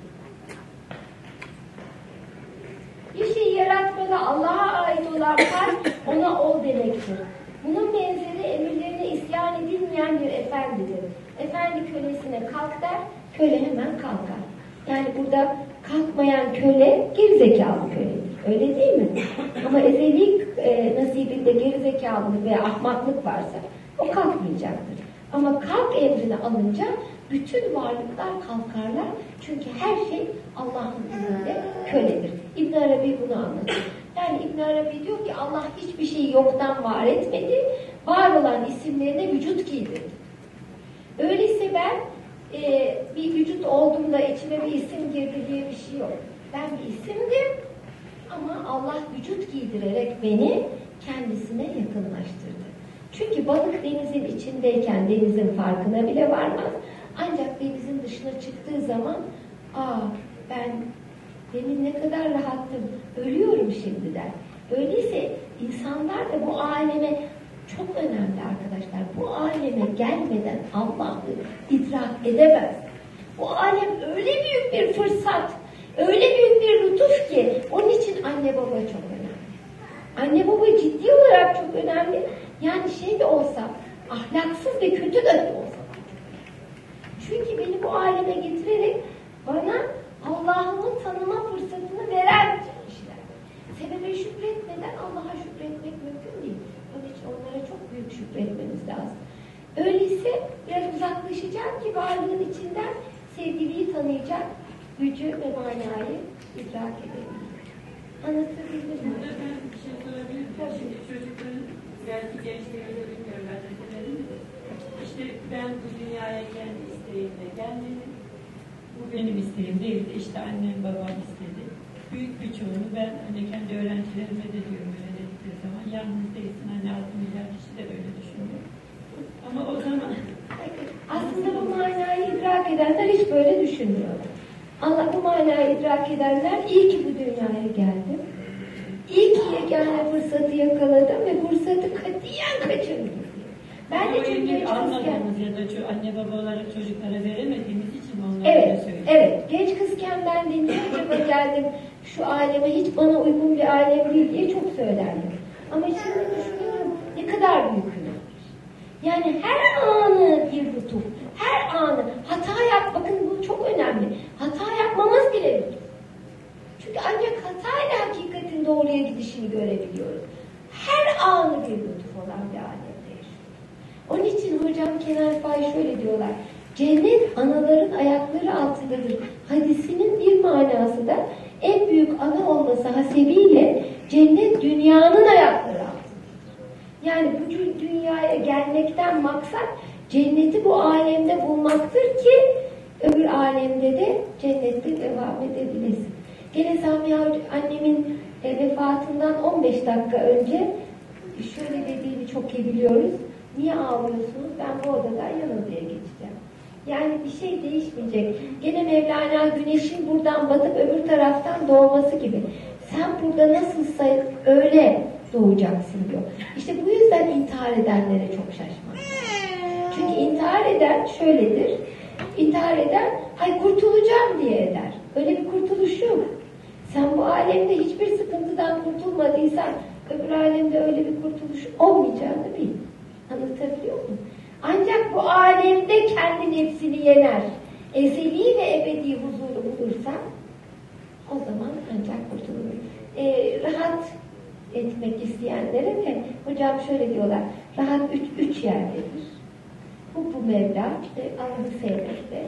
Bir şeyi yaratmada Allah'a ait olan kalp ona ol demektir. Bunun benzeri emirlerine isyan edilmeyen bir efendidir. Efendi kölesine kalk der, köle hemen kalkar. Yani burada kalkmayan köle gerizekalı köledir. Öyle değil mi? Ama ezeli nasibinde gerizekalılık veya ahmaklık varsa o kalkmayacaktır. Ama kalk emrini alınca bütün varlıklar kalkarlar. Çünkü her şey Allah'ın izniyle köledir. İbn Arabi bunu anlatıyor. Yani İbn Arabi diyor ki Allah hiçbir şeyi yoktan var etmedi. Var olan isimlerine vücut giydirdi. Öyleyse ben bir vücut olduğumda içime bir isim girdi diye bir şey yok. Ben bir isimdim ama Allah vücut giydirerek beni kendisine yakınlaştırdı. Çünkü balık denizin içindeyken denizin farkına bile varmaz. Ancak denizin dışına çıktığı zaman ben demin ne kadar rahattım, ölüyorum şimdi der. Öyleyse insanlar da bu aleme çok önemli arkadaşlar. Bu aleme gelmeden Allah'ı idrak edemez. Bu alem öyle büyük bir fırsat, öyle büyük bir lütuf ki onun için anne baba çok önemli. Anne baba ciddi olarak çok önemli. Yani şey de olsa, ahlaksız ve kötü de olsa. Çünkü beni bu aleme getirerek bana Allah'ımı tanıma fırsatını veren kişiler. Sebebe şükretmeden Allah'a şükretmek mümkün değil. Onun için onlara çok büyük şükretmemiz lazım. Öyleyse biraz uzaklaşacağım ki varlığın içinden sevgiliyi tanıyacak gücü ve manayı idrak edebilirim. Anlatabildim mi? Burada ben bir şey sorabilir miyim? Şimdi çocukların belki gençlerine bilmiyorum ben de söyledim de. İşte ben bu dünyaya kendi isteğimle gelmedim. Bu benim isteğim değil de işte annem babam istedi. Büyük bir çoğunu ben hani kendi öğrencilerime de diyorum öyle dedikleri zaman yalnız değilsin hani 6 milyar kişi de öyle düşünüyor. Ama o zaman aslında bu manayı idrak edenler hiç böyle düşünmüyor. Allah bu manayı idrak edenler iyi ki bu dünyaya geldim. İyi ki yegane fırsatı yakaladım ve fırsatı katiyen kaçırdım. Ben de çok genç kızken... ya da anne baba olarak çocuklara veremediğimiz için onlara öyle söylüyorum. Evet. Genç kızken ben de niye acaba geldim şu aleme hiç bana uygun bir alem değil diye çok söylerdim. Ama şimdi düşünüyorum ne kadar büyük günah. Yani her anı bir lütuf. Her anı. Hata yap. Bakın bu çok önemli. Hata yapmamız bile lütuf. Çünkü ancak hatayla hakikatin doğruya gidişini görebiliyoruz. Her anı bir lütuf olan bir alemde yaşıyor. Onun için hocam Kenan Fay şöyle diyorlar. Cennet anaların ayakları altındadır. Hadisinin bir manası da en büyük ana olması hasebiyle cennet dünyanın ayakları altındadır. Yani bu dünyaya gelmekten maksat cenneti bu alemde bulmaktır ki öbür alemde de cennette devam edebilesin. Gene Samiha annemin vefatından 15 dakika önce şöyle dediğini çok iyi biliyoruz. Niye ağlıyorsunuz? Ben bu odadan yan odaya geçeceğim. Yani bir şey değişmeyecek. Gene Mevlana güneşin buradan batıp öbür taraftan doğması gibi. Sen burada nasılsa öyle doğacaksın diyor. İşte bu yüzden intihar edenlere çok şaşmaz. Çünkü intihar eden şöyledir. İntihar eden, hay kurtulacağım diye eder. Öyle bir kurtuluş yok. Sen bu alemde hiçbir sıkıntıdan kurtulmadıysan öbür alemde öyle bir kurtuluş olmayacağını bil. Anlatabiliyor muyum? Ancak bu alemde kendi nefsini yener. Ezeli ve ebedi huzuru bulursan o zaman ancak kurtulur. Rahat etmek isteyenlere de hocam şöyle diyorlar. Rahat üç yerdedir. Bu Mevla, Allah'ı sevmekte,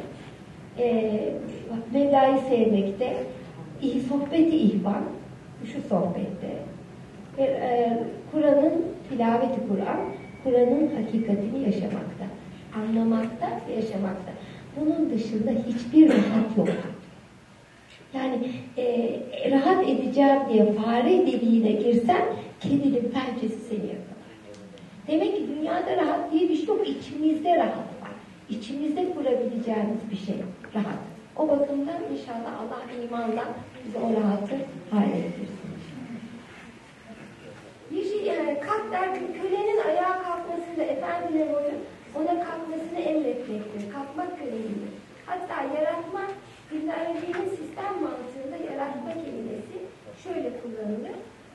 Mevla'yı sevmekte, sohbeti ihvan, şu sohbette, Kur'an'ın tilaveti Kur'an'ın hakikatini yaşamakta, anlamakta ve yaşamakta. Bunun dışında hiçbir rahat yoktur. Yani rahat edeceğim diye fare deliğine girsen kedinin pençesi seni yakalar. Demek ki dünyada rahat diye bir şey yok. İçimizde rahat var. İçimizde kurabileceğimiz bir şey rahat. O bakımdan inşallah Allah imanla bize o rahatı hallettirsin. Bir şey kalk derken kölenin ayağa kalkmasında efendine boyun ona kalkmasını emretmektir. Kalkmak köleğidir. Hatta yaratma, dinlendiğimiz sistem mantığında yaratma kelimesi şöyle kullanılır.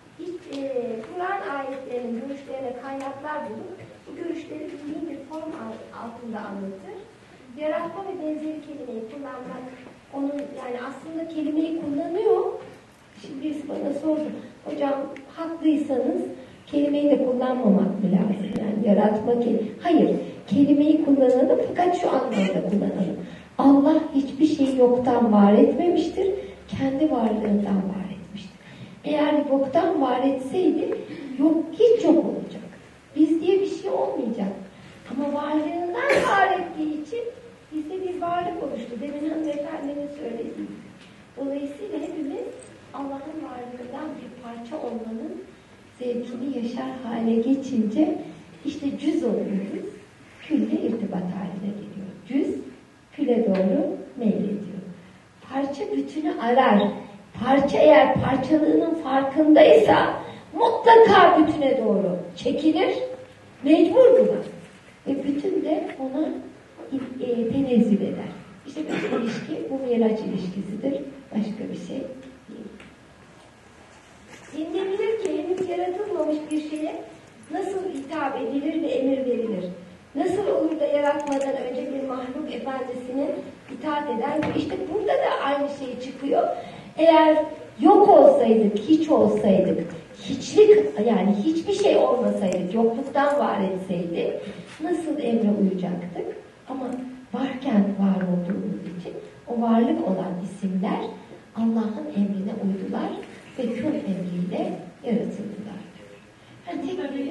Kur'an ayetlerinin görüşlerine kaynaklar bulup bu görüşleri bildiğin bir form altında anlatır. Yaratma ve benzeri kelimeyi kullanmak, onun yani aslında kelimeyi kullanıyor. Şimdi birisi bana sordu, hocam haklıysanız kelimeyi de kullanmamak mı lazım? Yani yaratma kelimesi. Hayır, kelimeyi kullanalım fakat şu anlamda kullanalım. Allah hiçbir şeyi yoktan var etmemiştir, kendi varlığından var etmiştir. Eğer yoktan var etseydi hiç yok olacak. Biz diye bir şey olmayacak. Ama varlığından var ettiği için bizde bir varlık oluştu. Demin hanımefendinin söylediği. Dolayısıyla hepimiz Allah'ın varlığından bir parça olmanın zevkini yaşar hale geçince işte cüz oluyoruz. Külle irtibat haline geliyor. Cüz küle doğru meylediyor. Parça bütünü arar. Parça eğer parçalığının farkındaysa mutlaka bütüne doğru çekilir. Mecbur buna. Ve bütün de ona tenezzül eder. İşte bu ilişki, bu Miraç ilişkisidir. Başka bir şey değil. Denilebilir ki henüz yaratılmamış bir şeye nasıl hitap edilir ve emir verilir? Nasıl olur da yaratmadan önce bir mahluk efendisine itaat eder? İşte burada da aynı şey çıkıyor. Eğer yok olsaydık, hiç olsaydık, hiçlik yani hiçbir şey olmasaydık, yokluktan var etseydi nasıl emre uyacaktık? Ama varken var olduğumuz için o varlık olan isimler Allah'ın emrine uydular ve kün emriyle yaratıldılar. Yani tek bir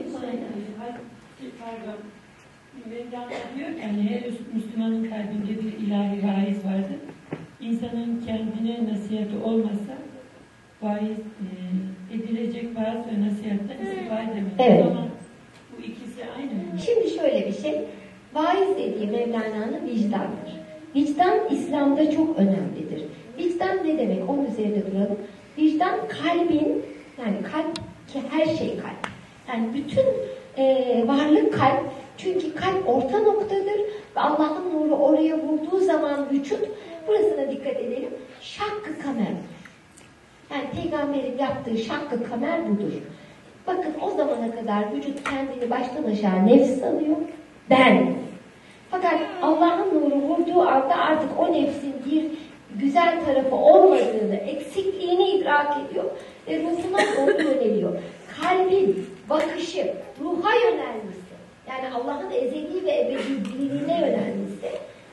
pardon. Mevlana diyor ki hani her Müslümanın kalbinde bir ilahi vaiz vardır. İnsanın kendine nasihatı olmasa vaiz edilecek vaaz ve nasihatten istifa edemez. Evet. Ama bu ikisi aynı mı? Şimdi şöyle bir şey. Vaiz dediği Mevlana'nın vicdandır. Vicdan İslam'da çok önemlidir. Vicdan ne demek? Onun üzerinde duralım. Vicdan kalbin, yani kalp ki her şey kalp. Yani bütün varlık kalp. Çünkü kalp orta noktadır ve Allah'ın nuru oraya vurduğu zaman vücut, burasına dikkat edelim, şakkı kamer. Yani peygamberin yaptığı şakkı kamer budur. Bakın o zamana kadar vücut kendini baştan aşağı nefs sanıyor, ben. Fakat Allah'ın nuru vurduğu anda artık o nefsin bir güzel tarafı olmadığını, eksikliğini idrak ediyor ve ruhuna doğru yöneliyor. Kalbin bakışı, ruha yönelmesi, yani Allah'ın ezeli ve ebedi birliğine yönelmesi,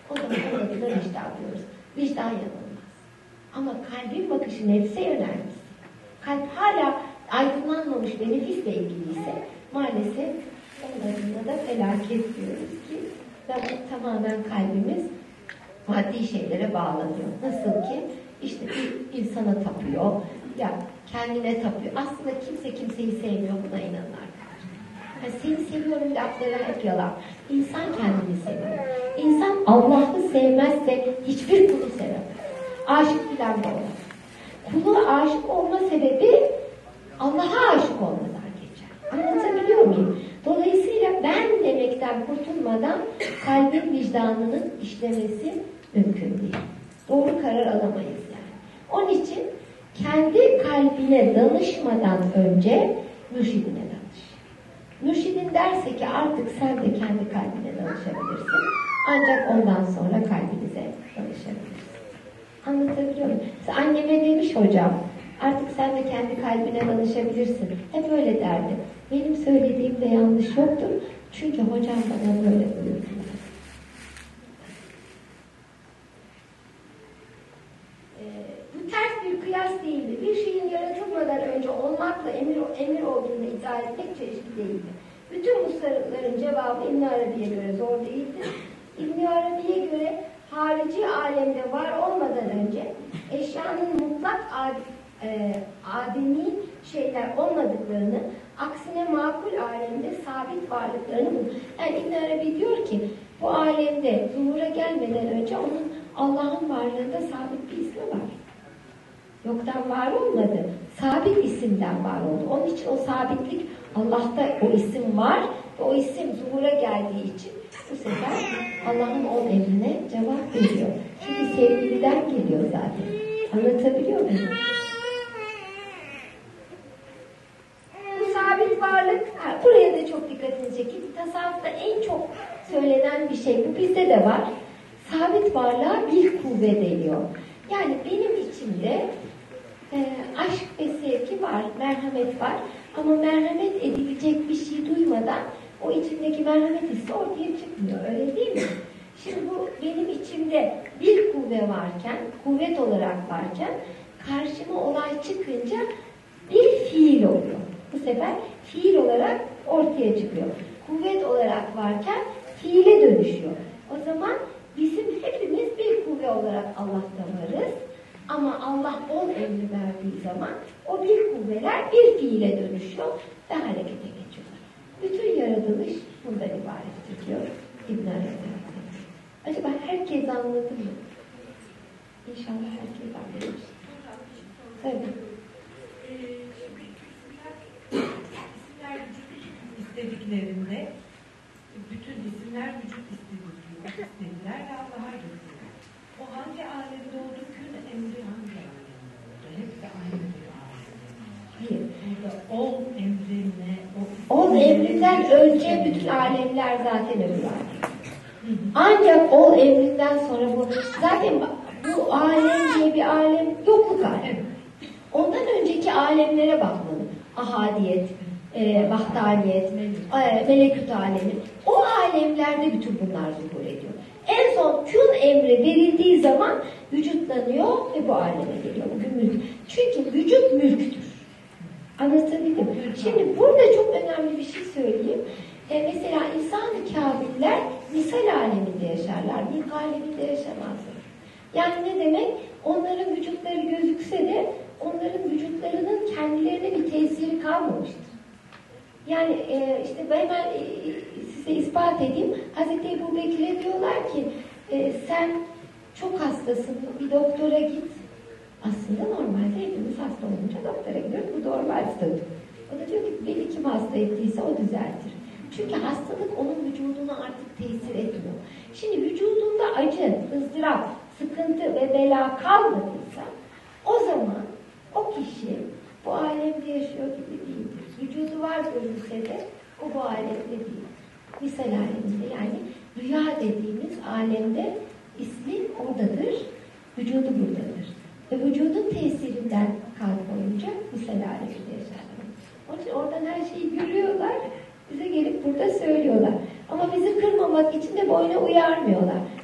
O zaman onun adına vicdan diyoruz. Vicdan yanılmaz. Ama kalbin bakışı nefse yönelmiş. Kalp hala aydınlanmamış ve nefisle ilgiliyse maalesef onun adına da felaket diyoruz ki tamamen kalbimiz maddi şeylere bağlanıyor. Nasıl ki işte bir insana tapıyor, ya kendine tapıyor. Aslında kimse kimseyi sevmiyor, buna inanın arkadaşlar. Yani seni seviyorum lafları hep yalan. İnsan kendini seviyor. İnsan Allah'ı sevmezse hiçbir kulu sevemez. Aşık bilen de olur. Kulu aşık olma sebebi Allah'a aşık olmadan geçer. Anlatabiliyor muyum? Dolayısıyla ben demekten kurtulmadan kalbin vicdanının işlemesi mümkün değil. Doğru karar alamayız yani. Onun için kendi kalbine danışmadan önce mürşidine danış. Mürşidin derse ki artık sen de kendi kalbine danışabilirsin. Ancak ondan sonra kalbinize danışabilirsin. Anlatabiliyor muyum? Anneme demiş hocam, artık sen de kendi kalbine danışabilirsin. Hep öyle derdi. Benim söylediğimde yanlış yoktur. Çünkü hocam bana böyle buyurdu. Bu ters bir kıyas değildi. Bir şeyin yaratılmadan önce olmakla emir olduğunu iddia etmek çelişki değildi. Bütün bu soruların cevabı İbn Arabi'ye göre zor değildi. İbn Arabi'ye göre harici alemde var olmadan önce eşyanın mutlak ademi şeyler olmadıklarını, aksine makul alemde sabit varlıklarını bulur. Yani İbn Arabi diyor ki bu alemde zuhura gelmeden önce onun Allah'ın varlığında sabit bir ismi var. Yoktan var olmadı. Sabit isimden var oldu. Onun için o sabitlik Allah'ta o isim var ve o isim zuhura geldiği için bu sefer Allah'ın o emrine cevap veriyor. Çünkü sevgiliden geliyor zaten. Anlatabiliyor muyum? Bu sabit varlık, buraya da çok dikkatini çekeyim. Tasavvufta en çok söylenen bir şey, bu bizde de var. Sabit varlığa bir kuvve deniyor. Yani benim içimde aşk ve sevgi var, merhamet var. Ama merhamet edilecek bir şey duymadan o içimdeki merhamet hissi ortaya çıkmıyor. Öyle değil mi? Şimdi bu benim içimde bir kuvve varken, kuvvet olarak varken karşıma olay çıkınca bir fiil oluyor. Bu sefer fiil olarak ortaya çıkıyor. Kuvvet olarak varken fiile dönüşüyor. O zaman bizim hepimiz bir kuvve olarak Allah'ta varız. Ama Allah ol emri verdiği zaman o bir kuvveler bir fiile dönüşüyor ve harekete geçiyorlar. Bütün yaratılış bundan ibarettir diyor İbn Arabi. Acaba herkes anladı mı? İnşallah herkes anladı. Tabii. İsimler vücut istediklerinde bütün isimler vücut istediler ve Allah'a gittiler. O hangi alemde oldu? Kün emri hangi alemde oldu? Hepsi aynı bir alemde. Hayır. Burada ol emrine, Ol emrinden önce bütün alemler zaten öyle var. Ancak ol emrinden sonra bu zaten bu alem diye bir alem yokluk alemi. Ondan önceki alemlere bakmalı. Ahadiyet, vahdaniyet, melekut alemi. O alemlerde bütün bunlar zuhur ediyor. En son kün emri verildiği zaman vücutlanıyor ve bu aleme geliyor. Bugün mülk. Çünkü vücut mülktür. Anlatabildim mi? Şimdi burada çok önemli bir şey söyleyeyim. Mesela insan-ı kâbiller misal aleminde yaşarlar. Milk aleminde yaşamazlar. Yani ne demek? Onların vücutları gözükse de onların vücutlarının kendilerine bir tesiri kalmamıştır. Yani işte ben hemen size ispat edeyim. Hazreti Ebu Bekir'e diyorlar ki sen çok hastasın, bir doktora git. Aslında normalde hepimiz hasta olunca doktora gidiyoruz. Bu normal statü. O da diyor ki beni kim hasta ettiyse o düzeltir. Çünkü hastalık onun vücuduna artık tesir etmiyor. Şimdi vücudunda acı, ızdırap, sıkıntı ve bela kalmadıysa o zaman o kişi bu alemde yaşıyor gibi değildir. Vücudu var görünse de o bu alemde değil. Misal aleminde yani rüya dediğimiz alemde ismi oradadır, vücudu buradadır. Ve vücudun tesirinden kalp olunca misal aleminde yaşarlar. Onun için oradan her şeyi görüyorlar, bize gelip burada söylüyorlar. Ama bizi kırmamak için de boyuna uyarmıyorlar.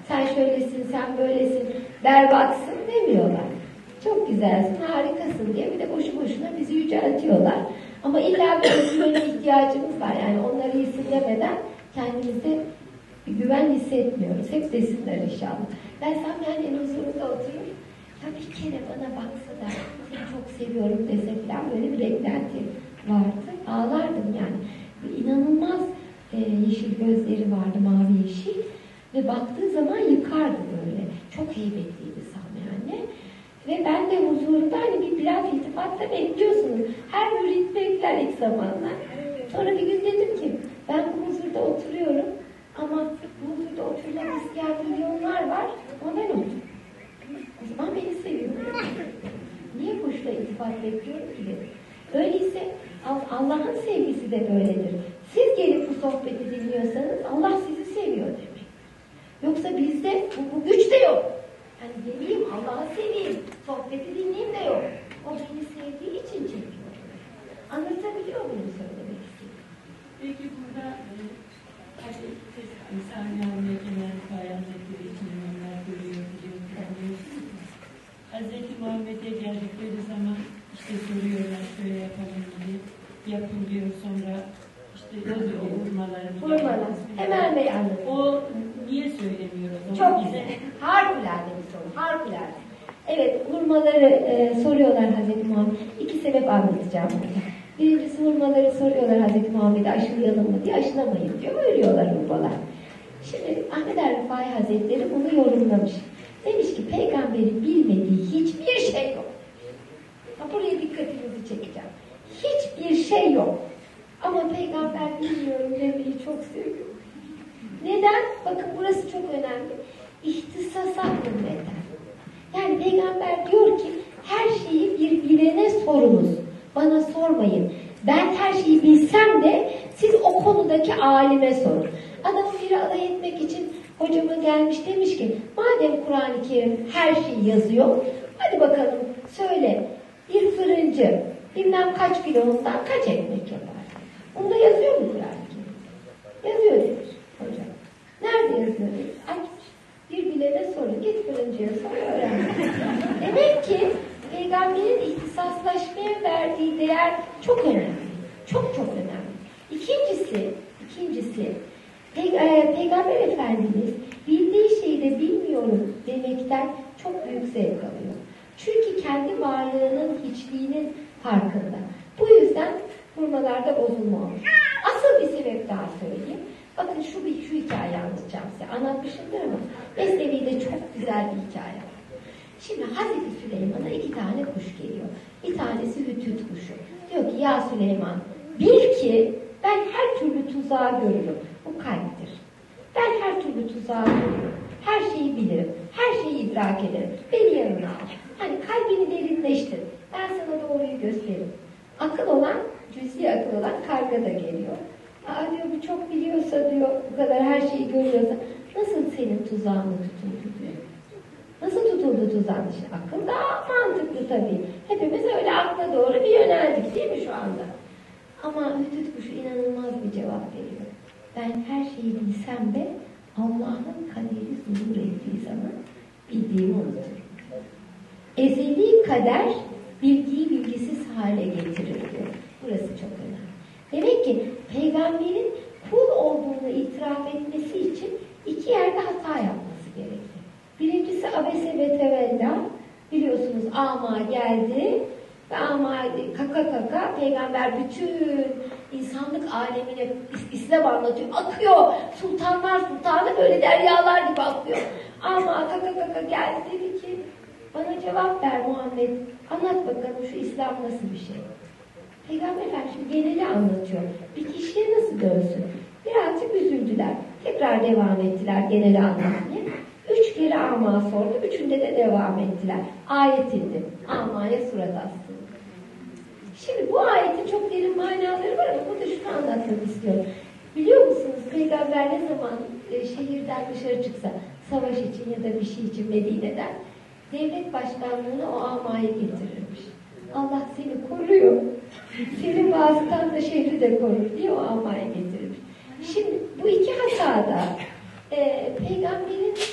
sen şöylesin, sen böylesin, berbatsın demiyorlar. Çok güzelsin, harikasın diye bir de boşu boşuna bizi yüceltiyorlar. Ama illa bir özgüvene ihtiyacımız var. Yani onları iyisin demeden kendimizde bir güven hissetmiyoruz. Hep desinler inşallah. Ben Samiye'nin huzurunda oturur. Ya bir kere bana baksa da seni çok seviyorum dese falan böyle bir beklenti vardı. Ağlardım yani. Ve inanılmaz yeşil gözleri vardı, mavi yeşil. Ve baktığı zaman yıkardı böyle. Çok heybetliydi Samiye anne. Ve ben de huzurunda hani bir laf iltifatta bekliyorsunuz. Her mürit bekler ilk zamanlar. Sonra bir gün dedim ki ben bu huzurda oturuyorum ama bu huzurda oturmak isteyen milyonlar var ama ben oturuyorum. O zaman beni seviyor. Niye boşuna iltifat bekliyorum ki dedim. Öyleyse Allah'ın sevgisi de böyledir. Siz gelip bu sohbeti dinliyorsanız Allah sizi seviyor demek. Yoksa bizde bu güç de yok. Yani geleyim, Allah'ı seveyim, sohbeti dinleyeyim de yok. O beni sevdiği için çekiyor. Anlatabiliyor muyum söylemek istedim? Peki burada siz Samiye Anne Kemal Hazretleri için onlar görüyor, biliyorsunuz. Hazreti Muhammed'e geldikleri zaman işte soruyorlar, şöyle yapalım diye. Yapın diyor, sonra işte yazıyor vurmaları. Vurmalar. Hemen Bey anlatın. O niye söylemiyor o zaman Çok bize? güzel. Harikulade bir soru. Harikulade. Evet, vurmaları soruyorlar Hazreti Muhammed. İki sebep anlatacağım burada. Birincisi vurmaları soruyorlar Hazreti Muhammed'e aşılayalım mı diye. Aşılamayın diyor. Ölüyorlar vurmalar. Şimdi Ahmet Rifai Hazretleri bunu yorumlamış. Demiş ki peygamberin bilmediği hiçbir şey yok. Buraya dikkatinizi çekeceğim. Hiçbir şey yok. Ama peygamber bilmiyorum demeyi çok seviyor. Neden? Bakın burası çok önemli. İhtisasa hürmeten. Yani peygamber diyor ki her şeyi bir bilene sorunuz. Bana sormayın. Ben her şeyi bilsem de siz o konudaki alime sorun. Adamı biri alay etmek için hocama gelmiş demiş ki madem Kur'an-ı Kerim her şeyi yazıyor hadi bakalım söyle bir fırıncı bilmem kaç kilonundan kaç ekmek yapar. Bunda yazıyor mu Kur'an-ı Kerim? Yazıyor demiş hocam. Nerede yazıyor demiş. Aç bir bilene sorun. Git fırıncıya sor öğren. Demek ki peygamberin ihtisaslaşmaya verdiği değer çok önemli. Çok çok önemli. İkincisi Peygamber Efendimiz bildiği şeyi de bilmiyorum demekten çok büyük zevk alıyor. Çünkü kendi varlığının hiçliğinin farkında. Bu yüzden hurmalarda bozulma olmuş. Asıl bir sebep daha söyleyeyim. Bakın şu hikayeyi anlatacağım size. Anlatmışımdır ama Mesnevi'de çok güzel bir hikaye var. Şimdi Hazreti Süleyman'a 2 tane kuş geliyor. Bir tanesi hütüt kuşu. Diyor ki ya Süleyman bil ki ben her türlü tuzağı görürüm. Bu kalptir. Ben her türlü tuzağı görürüm. Her şeyi bilirim. Her şeyi idrak ederim. Beni yanına al. Hani kalbini derinleştir. Ben sana doğruyu gösteririm. Akıl olan, cüz'i akıl olan karga da geliyor. Aa diyor bu çok biliyorsa diyor, bu kadar her şeyi görüyorsa nasıl senin tuzağına tutuldu diyor. Nasıl tutuldu tuzağın için? Akıl daha mantıklı tabii. Hepimiz öyle akla doğru bir yöneldik değil mi şu anda? Ama hütüt kuşu inanılmaz bir cevap veriyor. Ben her şeyi bilsem de Allah'ın kaderi zuhur ettiği zaman bildiğimi unuturum. Ezeli kader bilgiyi bilgisiz hale getirir diyor. Burası çok önemli. Demek ki peygamberin kul olduğunu itiraf etmesi için 2 yerde hata yapması gerekir. Birincisi abese ve tevella. Biliyorsunuz ama geldi ve ama kaka peygamber bütün insanlık alemine İslam anlatıyor. Akıyor. Sultanlar sultanı böyle deryalar gibi akıyor. Ama kaka geldi dedi ki bana cevap ver Muhammed. Anlat bakalım şu İslam nasıl bir şey? Peygamber Efendimiz geneli anlatıyor. Bir kişiye nasıl dönsün? Birazcık üzüldüler. Tekrar devam ettiler geneli anlatmaya. 3 kere ama sordu. 3'ünde de devam ettiler. Ayet indi. Amaya surat astı. Şimdi bu ayetin çok derin manaları var ama burada şunu anlatmak istiyorum. Biliyor musunuz peygamber ne zaman şehirden dışarı çıksa savaş için ya da bir şey için Medine'den devlet başkanlığına o amayı getirirmiş. Allah seni koruyor. Senin vasıtan da şehri de korur diye o amayı getirirmiş. Şimdi bu 2 hatada peygamberin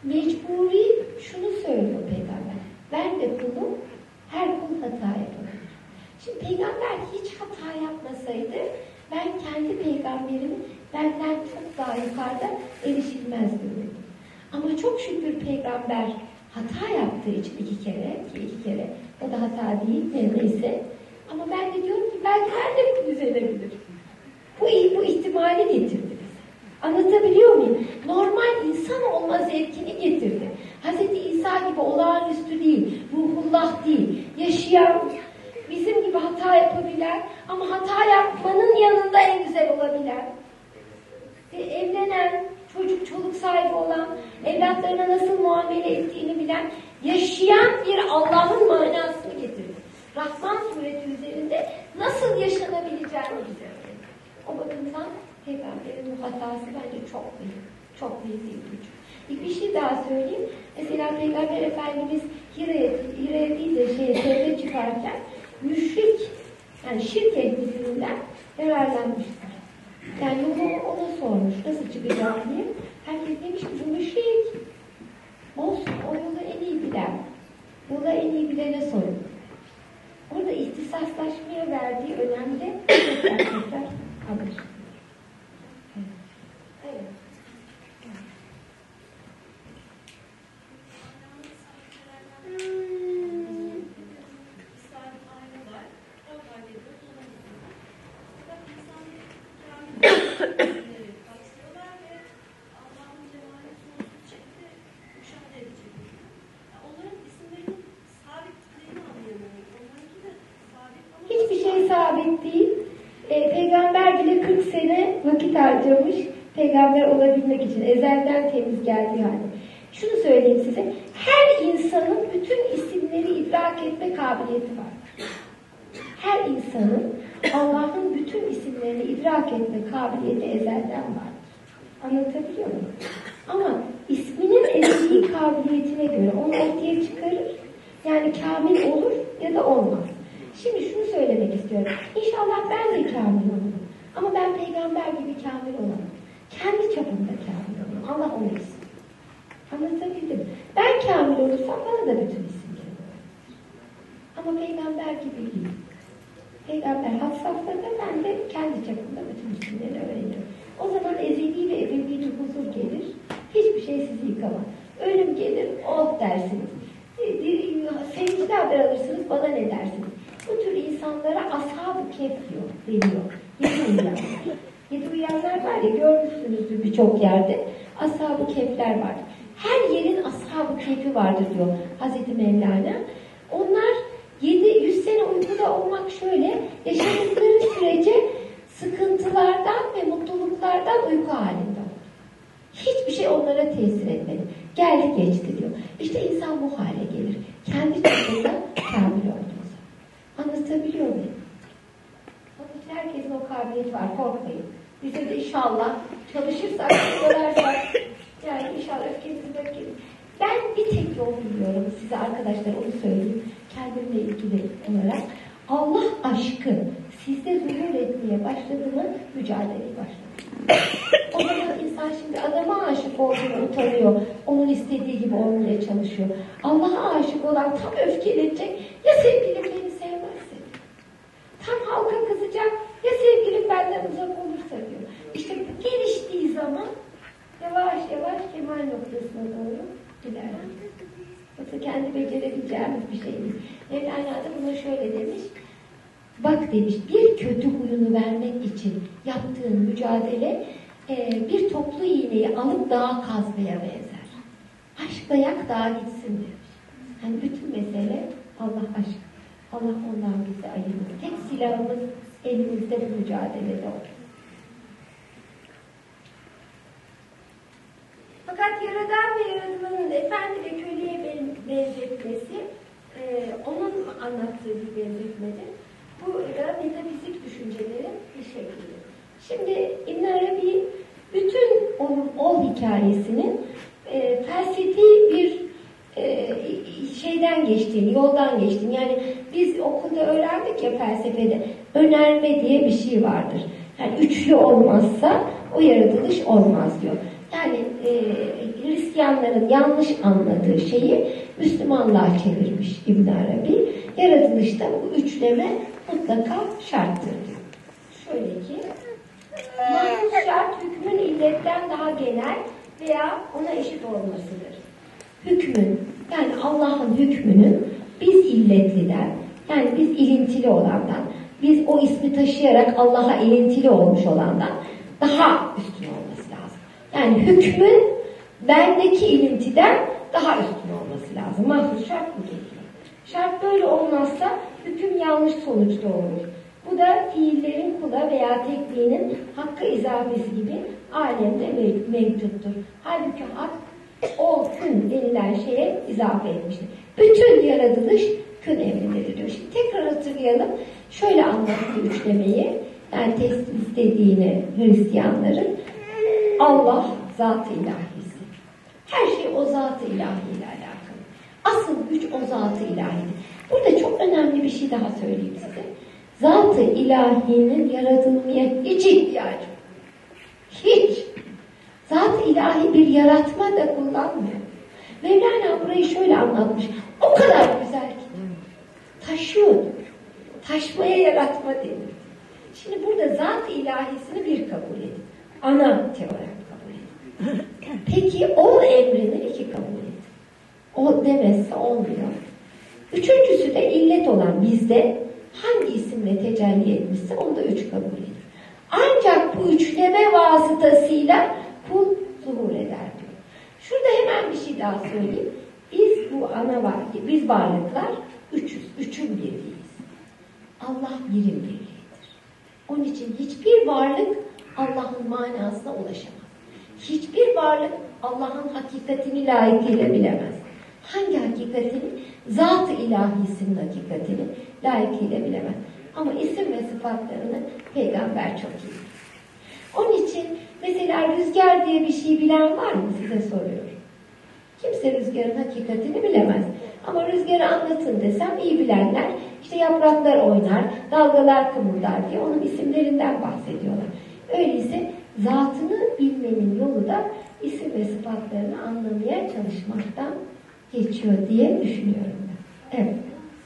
mecburi şunu söylüyor peygamber. Ben de kulum, her kul hata yapabilir. Şimdi peygamber hiç hata yapmasaydı ben kendi peygamberimi benden çok daha yukarıda erişilmez görürdüm. Ama çok şükür peygamber hata yaptığı için iki kere, o da hata değil neyse. Ama ben de diyorum ki belki ben de düzelebilirim. Bu ihtimali getirdi bize. Anlatabiliyor muyum? Normal insan olma zevkini getirdi. Hz. İsa gibi olağanüstü değil, ruhullah değil, yaşayan, bizim gibi hata yapabilen ama hata yapmanın yanında en güzel olabilen, evlenen, çoluk sahibi olan, evlatlarına nasıl muamele ettiğini bilen, yaşayan bir Allah'ın manasını getirdi. Rahman sureti üzerinde nasıl yaşanabileceğini bize öğretti. O bakımdan Peygamberin bu hatası bence çok büyük. Çok büyük bir güç. Bir şey daha söyleyeyim. Mesela Peygamber Efendimiz Hira'ya değil de tevbe çıkarken müşrik, yani şirk ehlisinden yararlanmışlar. Yani ona sormuş nasıl çıkacak diye. Herkes demiş ki bu müşrik. Olsun, o yolu en iyi bilen. Yola en iyi bilene sorun. Orada ihtisaslaşmaya verdiği önemli tekrar anlaşılıyor. Evet. Hiçbir şey sabit değil. Peygamber bile 40 sene vakit harcamış peygamber olabilmek için. Ezelden temiz geldiği halde. Şunu söyleyeyim size. Her insanın bütün isimleri idrak etme kabiliyeti var. Her insanın Allah'ın bütün isimlerini idrak etme kabiliyeti ezelden var. Anlatabiliyor muyum? Ama isminin ezeli kabiliyetine göre onu ortaya çıkarır. Yani kamil olur ya da olmaz. Şimdi şunu söylemek istiyorum. İnşallah ben de kamil olurum. Ama ben peygamber gibi kamil olamam. Kendi çapımda kamil olurum. Allah onu isim. Anlatabildim. Ben kamil olursam bana da bütün isimleri olur. Ama peygamber gibi değil. Peygamber had safhada, ben de kendi çapımda bütün isimleri öğrenirim. O zaman ezeli ve ebedi bir huzur gelir. Hiçbir şey sizi yıkamaz. Ölüm gelir, oh dersiniz. Sevinçli haber alırsınız, bana ne dersiniz? Bu tür insanlara ashab-ı kehf deniyor. Yedi uyanlar. Yedi uyanlar var ya, görmüşsünüzdür birçok yerde. Ashab-ı kehfler vardır. Her yerin ashab-ı kehfi vardır diyor Hazreti Mevlana. Onlar 100 sene uykuda olmak şöyle, yaşadıkları sürece sıkıntılardan ve mutluluklardan uyku halinde olur. Hiçbir şey onlara tesir etmedi. Geldi geçti diyor. İşte insan bu hale gelir. Kendi çapında kamil olduğu zaman. Anlatabiliyor muyum? Onun herkesin o kabiliyeti var. Korkmayın. Bize de inşallah çalışırsak, çabalarsak, yani inşallah öfkemizi dökelim. Ben bir tek yol biliyorum size arkadaşlar, onu söyleyeyim. Kendimle ilgili olarak. Allah aşkı sizde zuhur etmeye başladığında mücadeleyi başladı. O zaman insan şimdi adama aşık olduğunu utanıyor. Onun istediği gibi olmaya çalışıyor. Allah'a aşık olan tam öfkelenecek. Ya sevgilim beni sevmezse? Tam halka kızacak. Ya sevgilim benden uzak olursa diyor. İşte bu geliştiği zaman yavaş yavaş kemal noktasına doğru ilerliyor. Yoksa kendi becerebileceğimiz bir şey değil. Mevlana da buna şöyle demiş. Bak demiş, bir kötü huyunu vermek için yaptığın mücadele bir toplu iğneyi alıp dağa kazmaya benzer. Aşkla yak dağa gitsin demiş. Yani bütün mesele Allah aşk. Allah ondan bizi ayırır. Tek silahımız elimizde bu mücadelede olur. Fakat Yaradan ve Yaratmanın efendi ve köleye benzetmesi onun anlattığı bir benzetmedir. Bu da metafizik düşüncelerin bir şeklidir. Şimdi İbn Arabi bütün ol hikayesinin felsefi bir şeyden geçtiğini, yoldan geçtiğini, yani biz okulda öğrendik ya felsefede, önerme diye bir şey vardır. Yani üçlü olmazsa o yaratılış olmaz diyor. Yani Hristiyanların yanlış anladığı şeyi Müslümanlığa çevirmiş İbn Arabi. Yaratılışta bu üçleme mutlaka şarttır diyor. Şöyle ki, mahsus şart hükmün illetten daha genel veya ona eşit olmasıdır. Hükmün, yani Allah'ın hükmünün biz illetliden, yani biz ilintili olandan, biz o ismi taşıyarak Allah'a ilintili olmuş olandan daha üstün olması lazım. Yani hükmün bendeki ilintiden daha üstün olması lazım. Mahsus şart budur. Şart böyle olmazsa hüküm yanlış sonuç doğurur. Bu da fiillerin kula veya tekniğinin hakkı izafesi gibi alemde mevcuttur. Halbuki hak ol kün denilen şeye izafe etmiştir. Bütün yaratılış kün emrindedir diyor. Şimdi tekrar hatırlayalım. Şöyle anlattı üçlemeyi. Yani teslis dediğini Hristiyanların Allah zat-ı ilahisi. Her şey o zat-ı ilahiyle alakalı. Asıl güç o zat-ı ilahidir. Burada çok önemli bir şey daha söyleyeyim size. Zat-ı ilahinin yaratılmaya hiç ihtiyacı yok. Hiç. Zat-ı ilahi bir yaratma da kullanmıyor. Mevlana burayı şöyle anlatmış. O kadar güzel ki. Taşıyor. Taşmaya yaratma denir. Şimdi burada zat-ı ilahisini bir kabul edin. Ana teorem kabul edin. Peki ol emrini iki kabul edin. O demezse olmuyor. Üçüncüsü de illet olan bizde hangi isimle tecelli etmişse onu da üç kabul edin. Ancak bu üçleme vasıtasıyla kul zuhur eder diyor. Şurada hemen bir şey daha söyleyeyim. Biz bu biz varlıklar üçüz. Üçün birliğiyiz. Allah birim birliğidir. Onun için hiçbir varlık Allah'ın manasına ulaşamaz. Hiçbir varlık Allah'ın hakikatini layıkıyla bilemez. Hangi hakikatini? Zat-ı ilahisinin hakikatini layıkıyla bilemez. Ama isim ve sıfatlarını peygamber çok iyi. Onun için mesela rüzgar diye bir şey bilen var mı? Size soruyorum. Kimse rüzgarın hakikatini bilemez. Ama rüzgarı anlatın desem iyi bilenler işte yapraklar oynar, dalgalar kımıldar diye onun isimlerinden bahsediyorlar. Öyleyse zatını bilmenin yolu da isim ve sıfatlarını anlamaya çalışmaktan geçiyor diye düşünüyorum ben. Evet.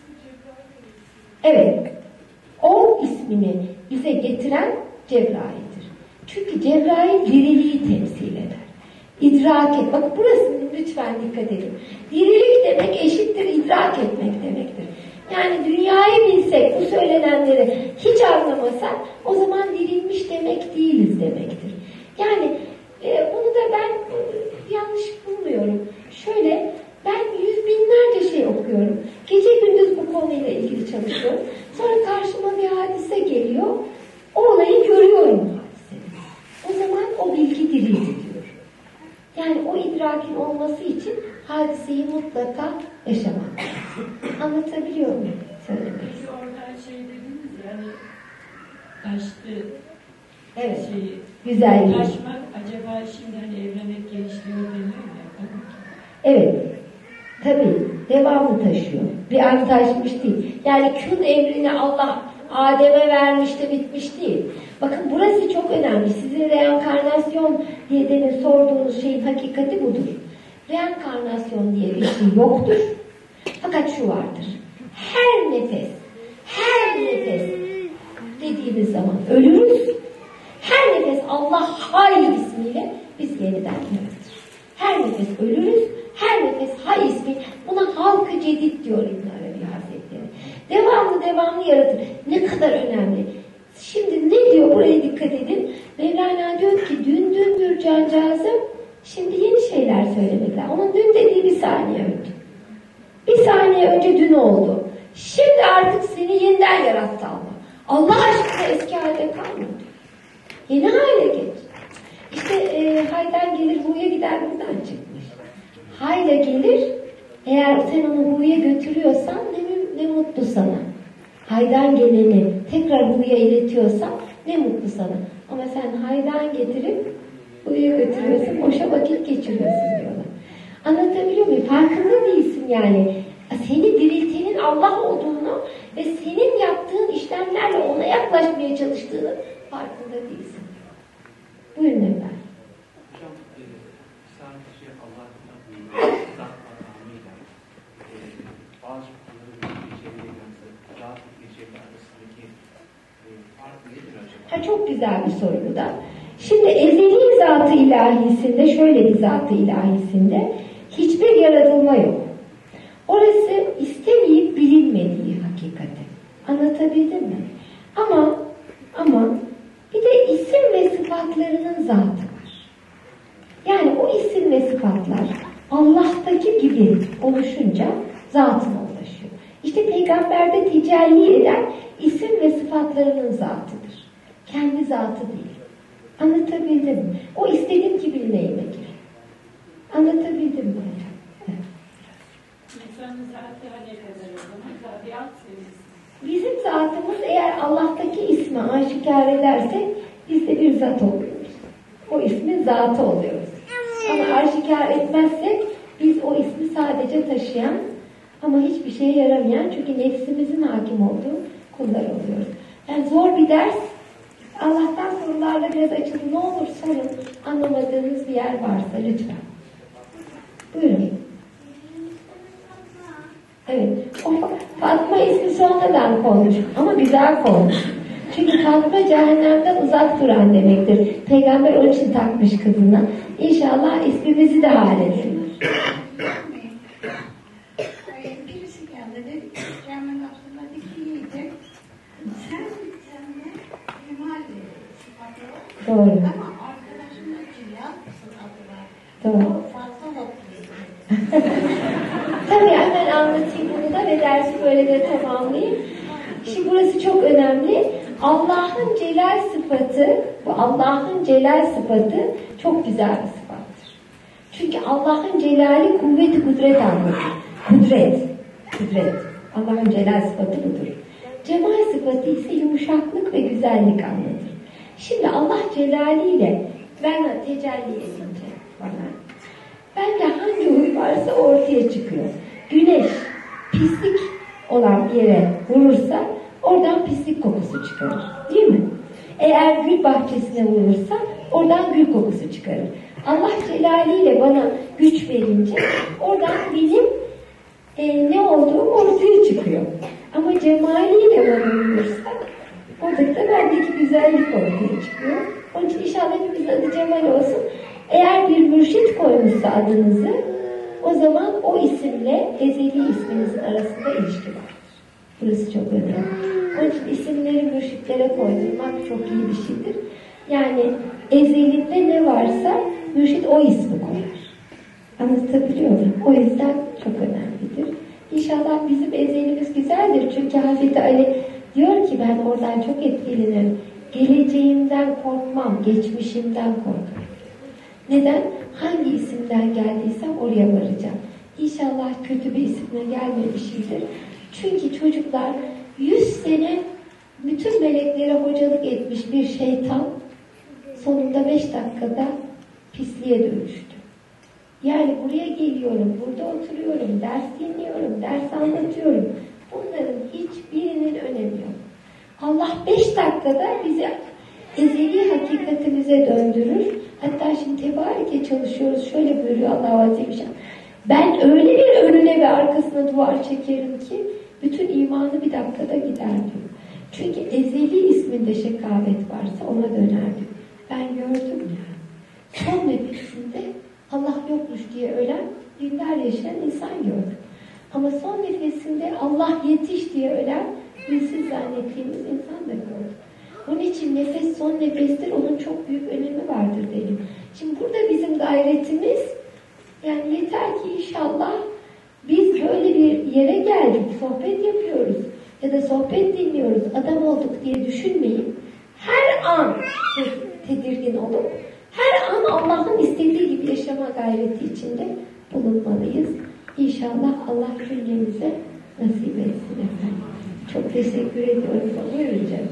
Evet. O ismini bize getiren Cebrail'dir. Çünkü Cebrail diriliği temsil eder. İdrak et. Bak burası lütfen dikkat edin. Dirilik demek eşittir idrak etmek demektir. Yani dünyayı bilsek, bu söylenenleri hiç anlamasak o zaman dirilmiş demek değiliz demektir. Yani bunu da ben yanlış bulmuyorum. Şöyle ben yüz binlerce şey okuyorum. Gece gündüz bu konuyla ilgili çalışıyorum. Sonra karşıma bir hadise geliyor. O olayı görüyorum hadiseyi. O zaman o bilgi dirildi diyor. Yani o idrakin olması için hadiseyi mutlaka yaşamak lazım. Anlatabiliyor muyum? Peki oradan şey dediniz yani taştı Evet. şeyi. Güzelliği. Taşmak acaba şimdi hani evren hep genişliyor deniyor ya. Evet. Tabii. Devamı taşıyor. Bir an taşmış değil. Yani kün emrini Allah Adem'e vermiş de bitmiş değil. Bakın burası çok önemli. Sizin reenkarnasyon diye demin sorduğunuz şeyin hakikati budur. Reenkarnasyon diye bir şey yoktur. Fakat şu vardır. Her nefes dediğimiz zaman ölürüz. Her nefes Allah hay ismiyle biz yeniden yaratır. Her nefes ölürüz. Her nefes hay ismi. Buna halk-ı cedid diyor İbn Arabi Hazretleri. Devamlı yaratır. Ne kadar önemli. Şimdi ne diyor? Buraya dikkat edin. Mevlana diyor ki dündür cancağızım. Şimdi yeni şeyler söylemek lazım. Onun dün dediği bir saniye önce. Bir saniye önce dün oldu. Şimdi artık seni yeniden yarattı Allah. Allah aşkına eski halde kalmadı. Yeni hale geç. İşte haydan gelir huya gider buradan çıkmış. Hayla gelir, eğer sen onu huya götürüyorsan ne mutlu sana. Haydan geleni tekrar huya iletiyorsan ne mutlu sana. Ama sen haydan getirip huya götürüyorsun, boşa vakit geçiriyorsun diyorlar. Anlatabiliyor muyum? Farkında değilsin yani. Seni diriltenin Allah olduğunu ve senin yaptığın işlemlerle ona yaklaşmaya çalıştığını farkında değilsin. Buyurun efendim. Hocam, sadece Allah'ın zat makamıyla bazı konuları içeriye yazdı. Zat içeriği arasındaki fark nedir acaba? Ha, çok güzel bir soru bu da. Şimdi ezeli zat-ı ilahisinde, şöyle bir zat-ı ilahisinde hiçbir yaratılma yok. Orası istemeyip bilinmediği hakikati. Anlatabildim mi? Ama bir de isim ve sıfatlarının zatı var. Yani o isim ve sıfatlar Allah'taki gibi oluşunca zatına ulaşıyor. İşte peygamberde tecelli eden isim ve sıfatlarının zatıdır. Kendi zatı değil. Anlatabildim mi? O istediğim gibi neyime girer. Anlatabildim mi? Evet. İnsanın zatı ne kadar o zaman? Tabiat sevgisi. Bizim zatımız eğer Allah'taki ismi aşikar edersek biz de bir zat oluyoruz. O ismin zatı oluyoruz. Ama aşikar etmezsek biz o ismi sadece taşıyan ama hiçbir şeye yaramayan, çünkü nefsimizin hakim olduğu kullar oluyoruz. Yani zor bir ders. Allah'tan sorularla biraz açılın. Ne olur sorun. Anlamadığınız bir yer varsa lütfen. Buyurun. Evet. O Fatma ismi sonradan konmuş ama güzel konmuş. Çünkü Fatma cehennemden uzak duran demektir. Peygamber onun için takmış kızına. İnşallah ismimizi de halletsin. Birisi geldi dedi ki, Cem'in aslında dikiydi. Sen Cem'e Kemal sıfatı var. Doğru. Ama arkadaşımda Cihat sıfatı var. Doğru. O fazla bakıyor. Tabii hemen anlatayım bunu da ve dersi böyle de tamamlayayım. Şimdi burası çok önemli. Allah'ın celal sıfatı, bu Allah'ın celal sıfatı çok güzel bir sıfattır. Çünkü Allah'ın celali kuvvet-i kudret anlatır. Kudret. Allah'ın celal sıfatı budur. Cemal sıfatı ise yumuşaklık ve güzellik anlatır. Şimdi Allah celaliyle bana tecelli edince bende hangi huy varsa ortaya çıkıyor. Güneş pislik olan bir yere vurursa oradan pislik kokusu çıkarır. Değil mi? Eğer gül bahçesine vurursa oradan gül kokusu çıkarır. Allah celaliyle bana güç verince oradan benim ne olduğum ortaya çıkıyor. Ama cemaliyle bana vurursa oradaki de bendeki güzellik ortaya çıkıyor. Onun için inşallah hepimizin adı Cemal olsun. Eğer bir mürşit koymuşsa adınızı, o zaman o isimle ezeli isminizin arasında ilişki var. Burası çok önemli. Onun için isimleri mürşitlere koydurmak çok iyi bir şeydir. Yani ezelinde ne varsa mürşit o ismi koyar. Anlatabiliyor muyum? O yüzden çok önemlidir. İnşallah bizim ezelimiz güzeldir. Çünkü Hazreti Ali diyor ki ben oradan çok etkilenirim. Geleceğimden korkmam, geçmişimden korkarım. Neden? Hangi isimden geldiysem oraya varacağım. İnşallah kötü bir isimle gelmemişimdir. Çünkü çocuklar 100 sene bütün meleklere hocalık etmiş bir şeytan sonunda 5 dakikada pisliğe dönüştü. Yani buraya geliyorum, burada oturuyorum, ders dinliyorum, ders anlatıyorum. Bunların hiçbirinin önemi yok. Allah 5 dakikada bizi ezeli hakikatimize döndürür. Hatta şimdi tebareke çalışıyoruz. Şöyle buyuruyor Allah Azze ve Celle. Ben öyle bir önüne ve arkasına duvar çekerim ki bütün imanı bir dakikada gider diyor. Çünkü ezeli isminde şekavet varsa ona döner diyor. Ben gördüm ya. Son nefesinde Allah yokmuş diye ölen, günler yaşayan insan gördüm. Ama son nefesinde Allah yetiş diye ölen, dilsiz zannettiğimiz insan da gördüm. Onun için nefes son nefestir, onun çok büyük önemi vardır dedim. Şimdi burada bizim gayretimiz, yani yeter ki inşallah biz böyle bir yere geldik, sohbet yapıyoruz ya da sohbet dinliyoruz, adam olduk diye düşünmeyin. Her an tedirgin olup, her an Allah'ın istediği gibi yaşama gayreti içinde bulunmalıyız. İnşallah Allah cümlemize nasip etsin efendim. Çok teşekkür ediyorum. Buyurun canım.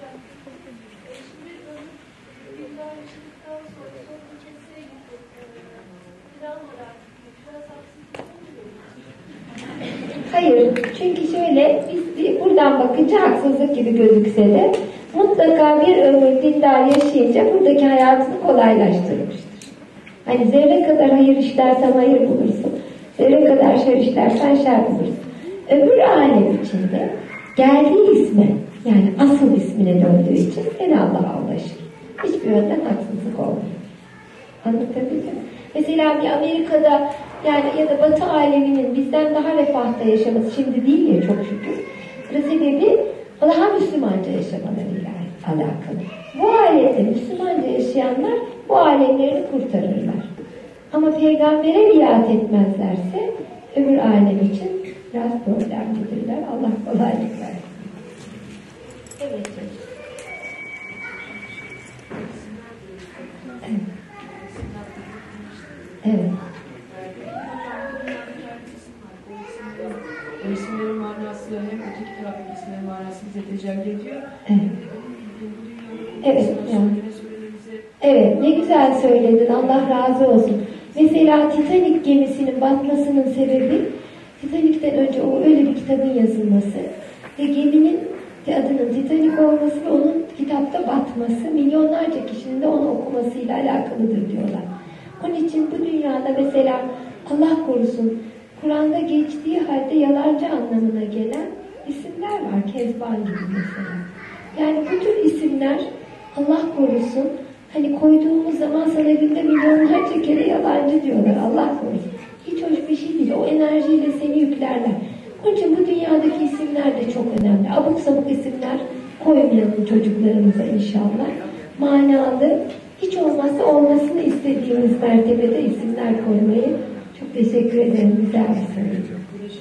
Hayır, çünkü şöyle, biz buradan bakınca haksızlık gibi gözükse de mutlaka bir ömür dindar yaşayınca buradaki hayatını kolaylaştırmıştır. Hani zerre kadar hayır işlersen hayır bulursun. Zerre kadar şer işlersen şer bulursun. Öbür alem içinde geldiği isme, yani asıl ismine döndüğü için gene Allah'a ulaşır. Hiçbir yönden haksızlık olmuyor. Anlatabildim mi? Mesela bir Amerika'da yani ya da Batı aleminin bizden daha refahta yaşaması şimdi değil ya, çok şükür. Bunun sebebi daha Müslümanca yaşamalarıyla alakalı. Bu alemde Müslümanca yaşayanlar bu alemlerini kurtarırlar. Ama peygambere biat etmezlerse öbür alem için biraz problemlidirler. Allah kolaylık versin. Evet. Evet. O isimlerin manası hem öteki taraftaki isimlerin manası bize tecelli ediyor. Evet. Evet. Yani. Evet. Ne güzel söyledin. Allah razı olsun. Mesela Titanic gemisinin batmasının sebebi Titanic'ten önce o öyle bir kitabın yazılması ve geminin adının Titanic olması ve onun kitapta batması milyonlarca kişinin de onu okumasıyla alakalıdır diyorlar. Onun için bu dünyada mesela Allah korusun Kur'an'da geçtiği halde yalancı anlamına gelen isimler var. Kezban gibi mesela. Yani bu tür isimler Allah korusun hani koyduğumuz zaman sana günde milyonlarca kere yalancı diyorlar. Allah korusun. Hiç hoş bir şey değil. O enerjiyle seni yüklerler. Onun için bu dünyadaki isimler de çok önemli. Abuk sabuk isimler koymayalım çocuklarımıza inşallah. Manalı, hiç olmazsa olmasını istediğimiz mertebede isimler koymayı çok teşekkür ederim. Güzel bir soru.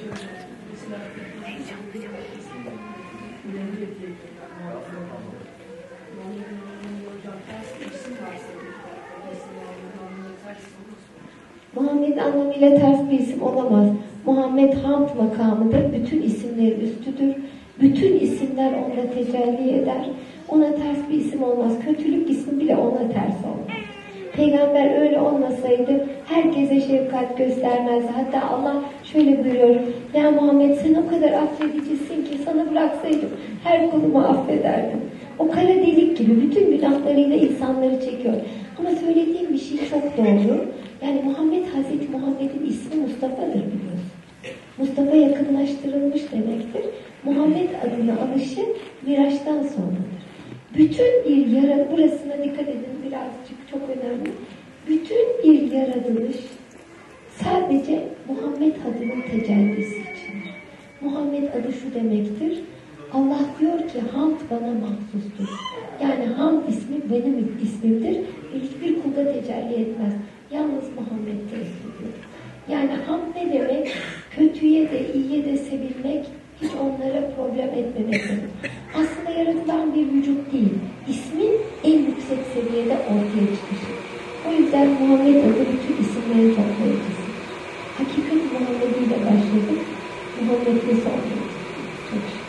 Muhammed anlamıyla ters bir isim olamaz. Muhammed hamd makamıdır. Bütün isimlerin üstüdür. Bütün isimler onda tecelli eder. Ona ters bir isim olmaz. Kötülük ismi bile ona ters olmaz. Peygamber öyle olmasaydı herkese şefkat göstermezdi. Hatta Allah şöyle buyuruyor. Ya Muhammed sen o kadar affedicisin ki sana bıraksaydım her kulumu affederdim. O kara delik gibi bütün günahlarıyla insanları çekiyor. Ama söylediğim bir şey çok doğru. Yani Muhammed, Hazreti Muhammed'in ismi Mustafa'dır biliyorsun. Mustafa yakınlaştırılmış demektir. Muhammed adına alışı Miraç'tan sonradır. Bütün bir burasına dikkat edin birazcık çok önemli. Bütün bir yaratılış sadece Muhammed adının tecellisi içindir. Muhammed adı şu demektir. Allah diyor ki hamd bana mahsustur. Yani hamd ismi benim ismimdir. Hiçbir kulda tecelli etmez. Yalnız Muhammed'de ediyor. Yani hamd ne demek? Kötüye de iyiye de sevilmek, hiç onlara problem etmemek demek. Aslında yaratılan bir vücut değil. İsmin en yüksek seviyede ortaya çıkışı. O yüzden Muhammed adı bütün isimlerin toplayıcısı. Hakikat Muhammed ile başladık. Muhammed'le sonradık. Çok şükür.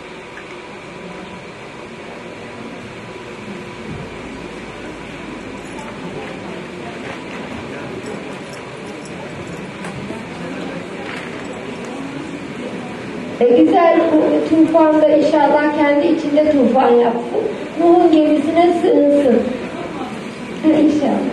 Güzel bu tufanda inşallah kendi içinde tufan yapsın. Nuh'un gemisine sığınsın. İnşallah.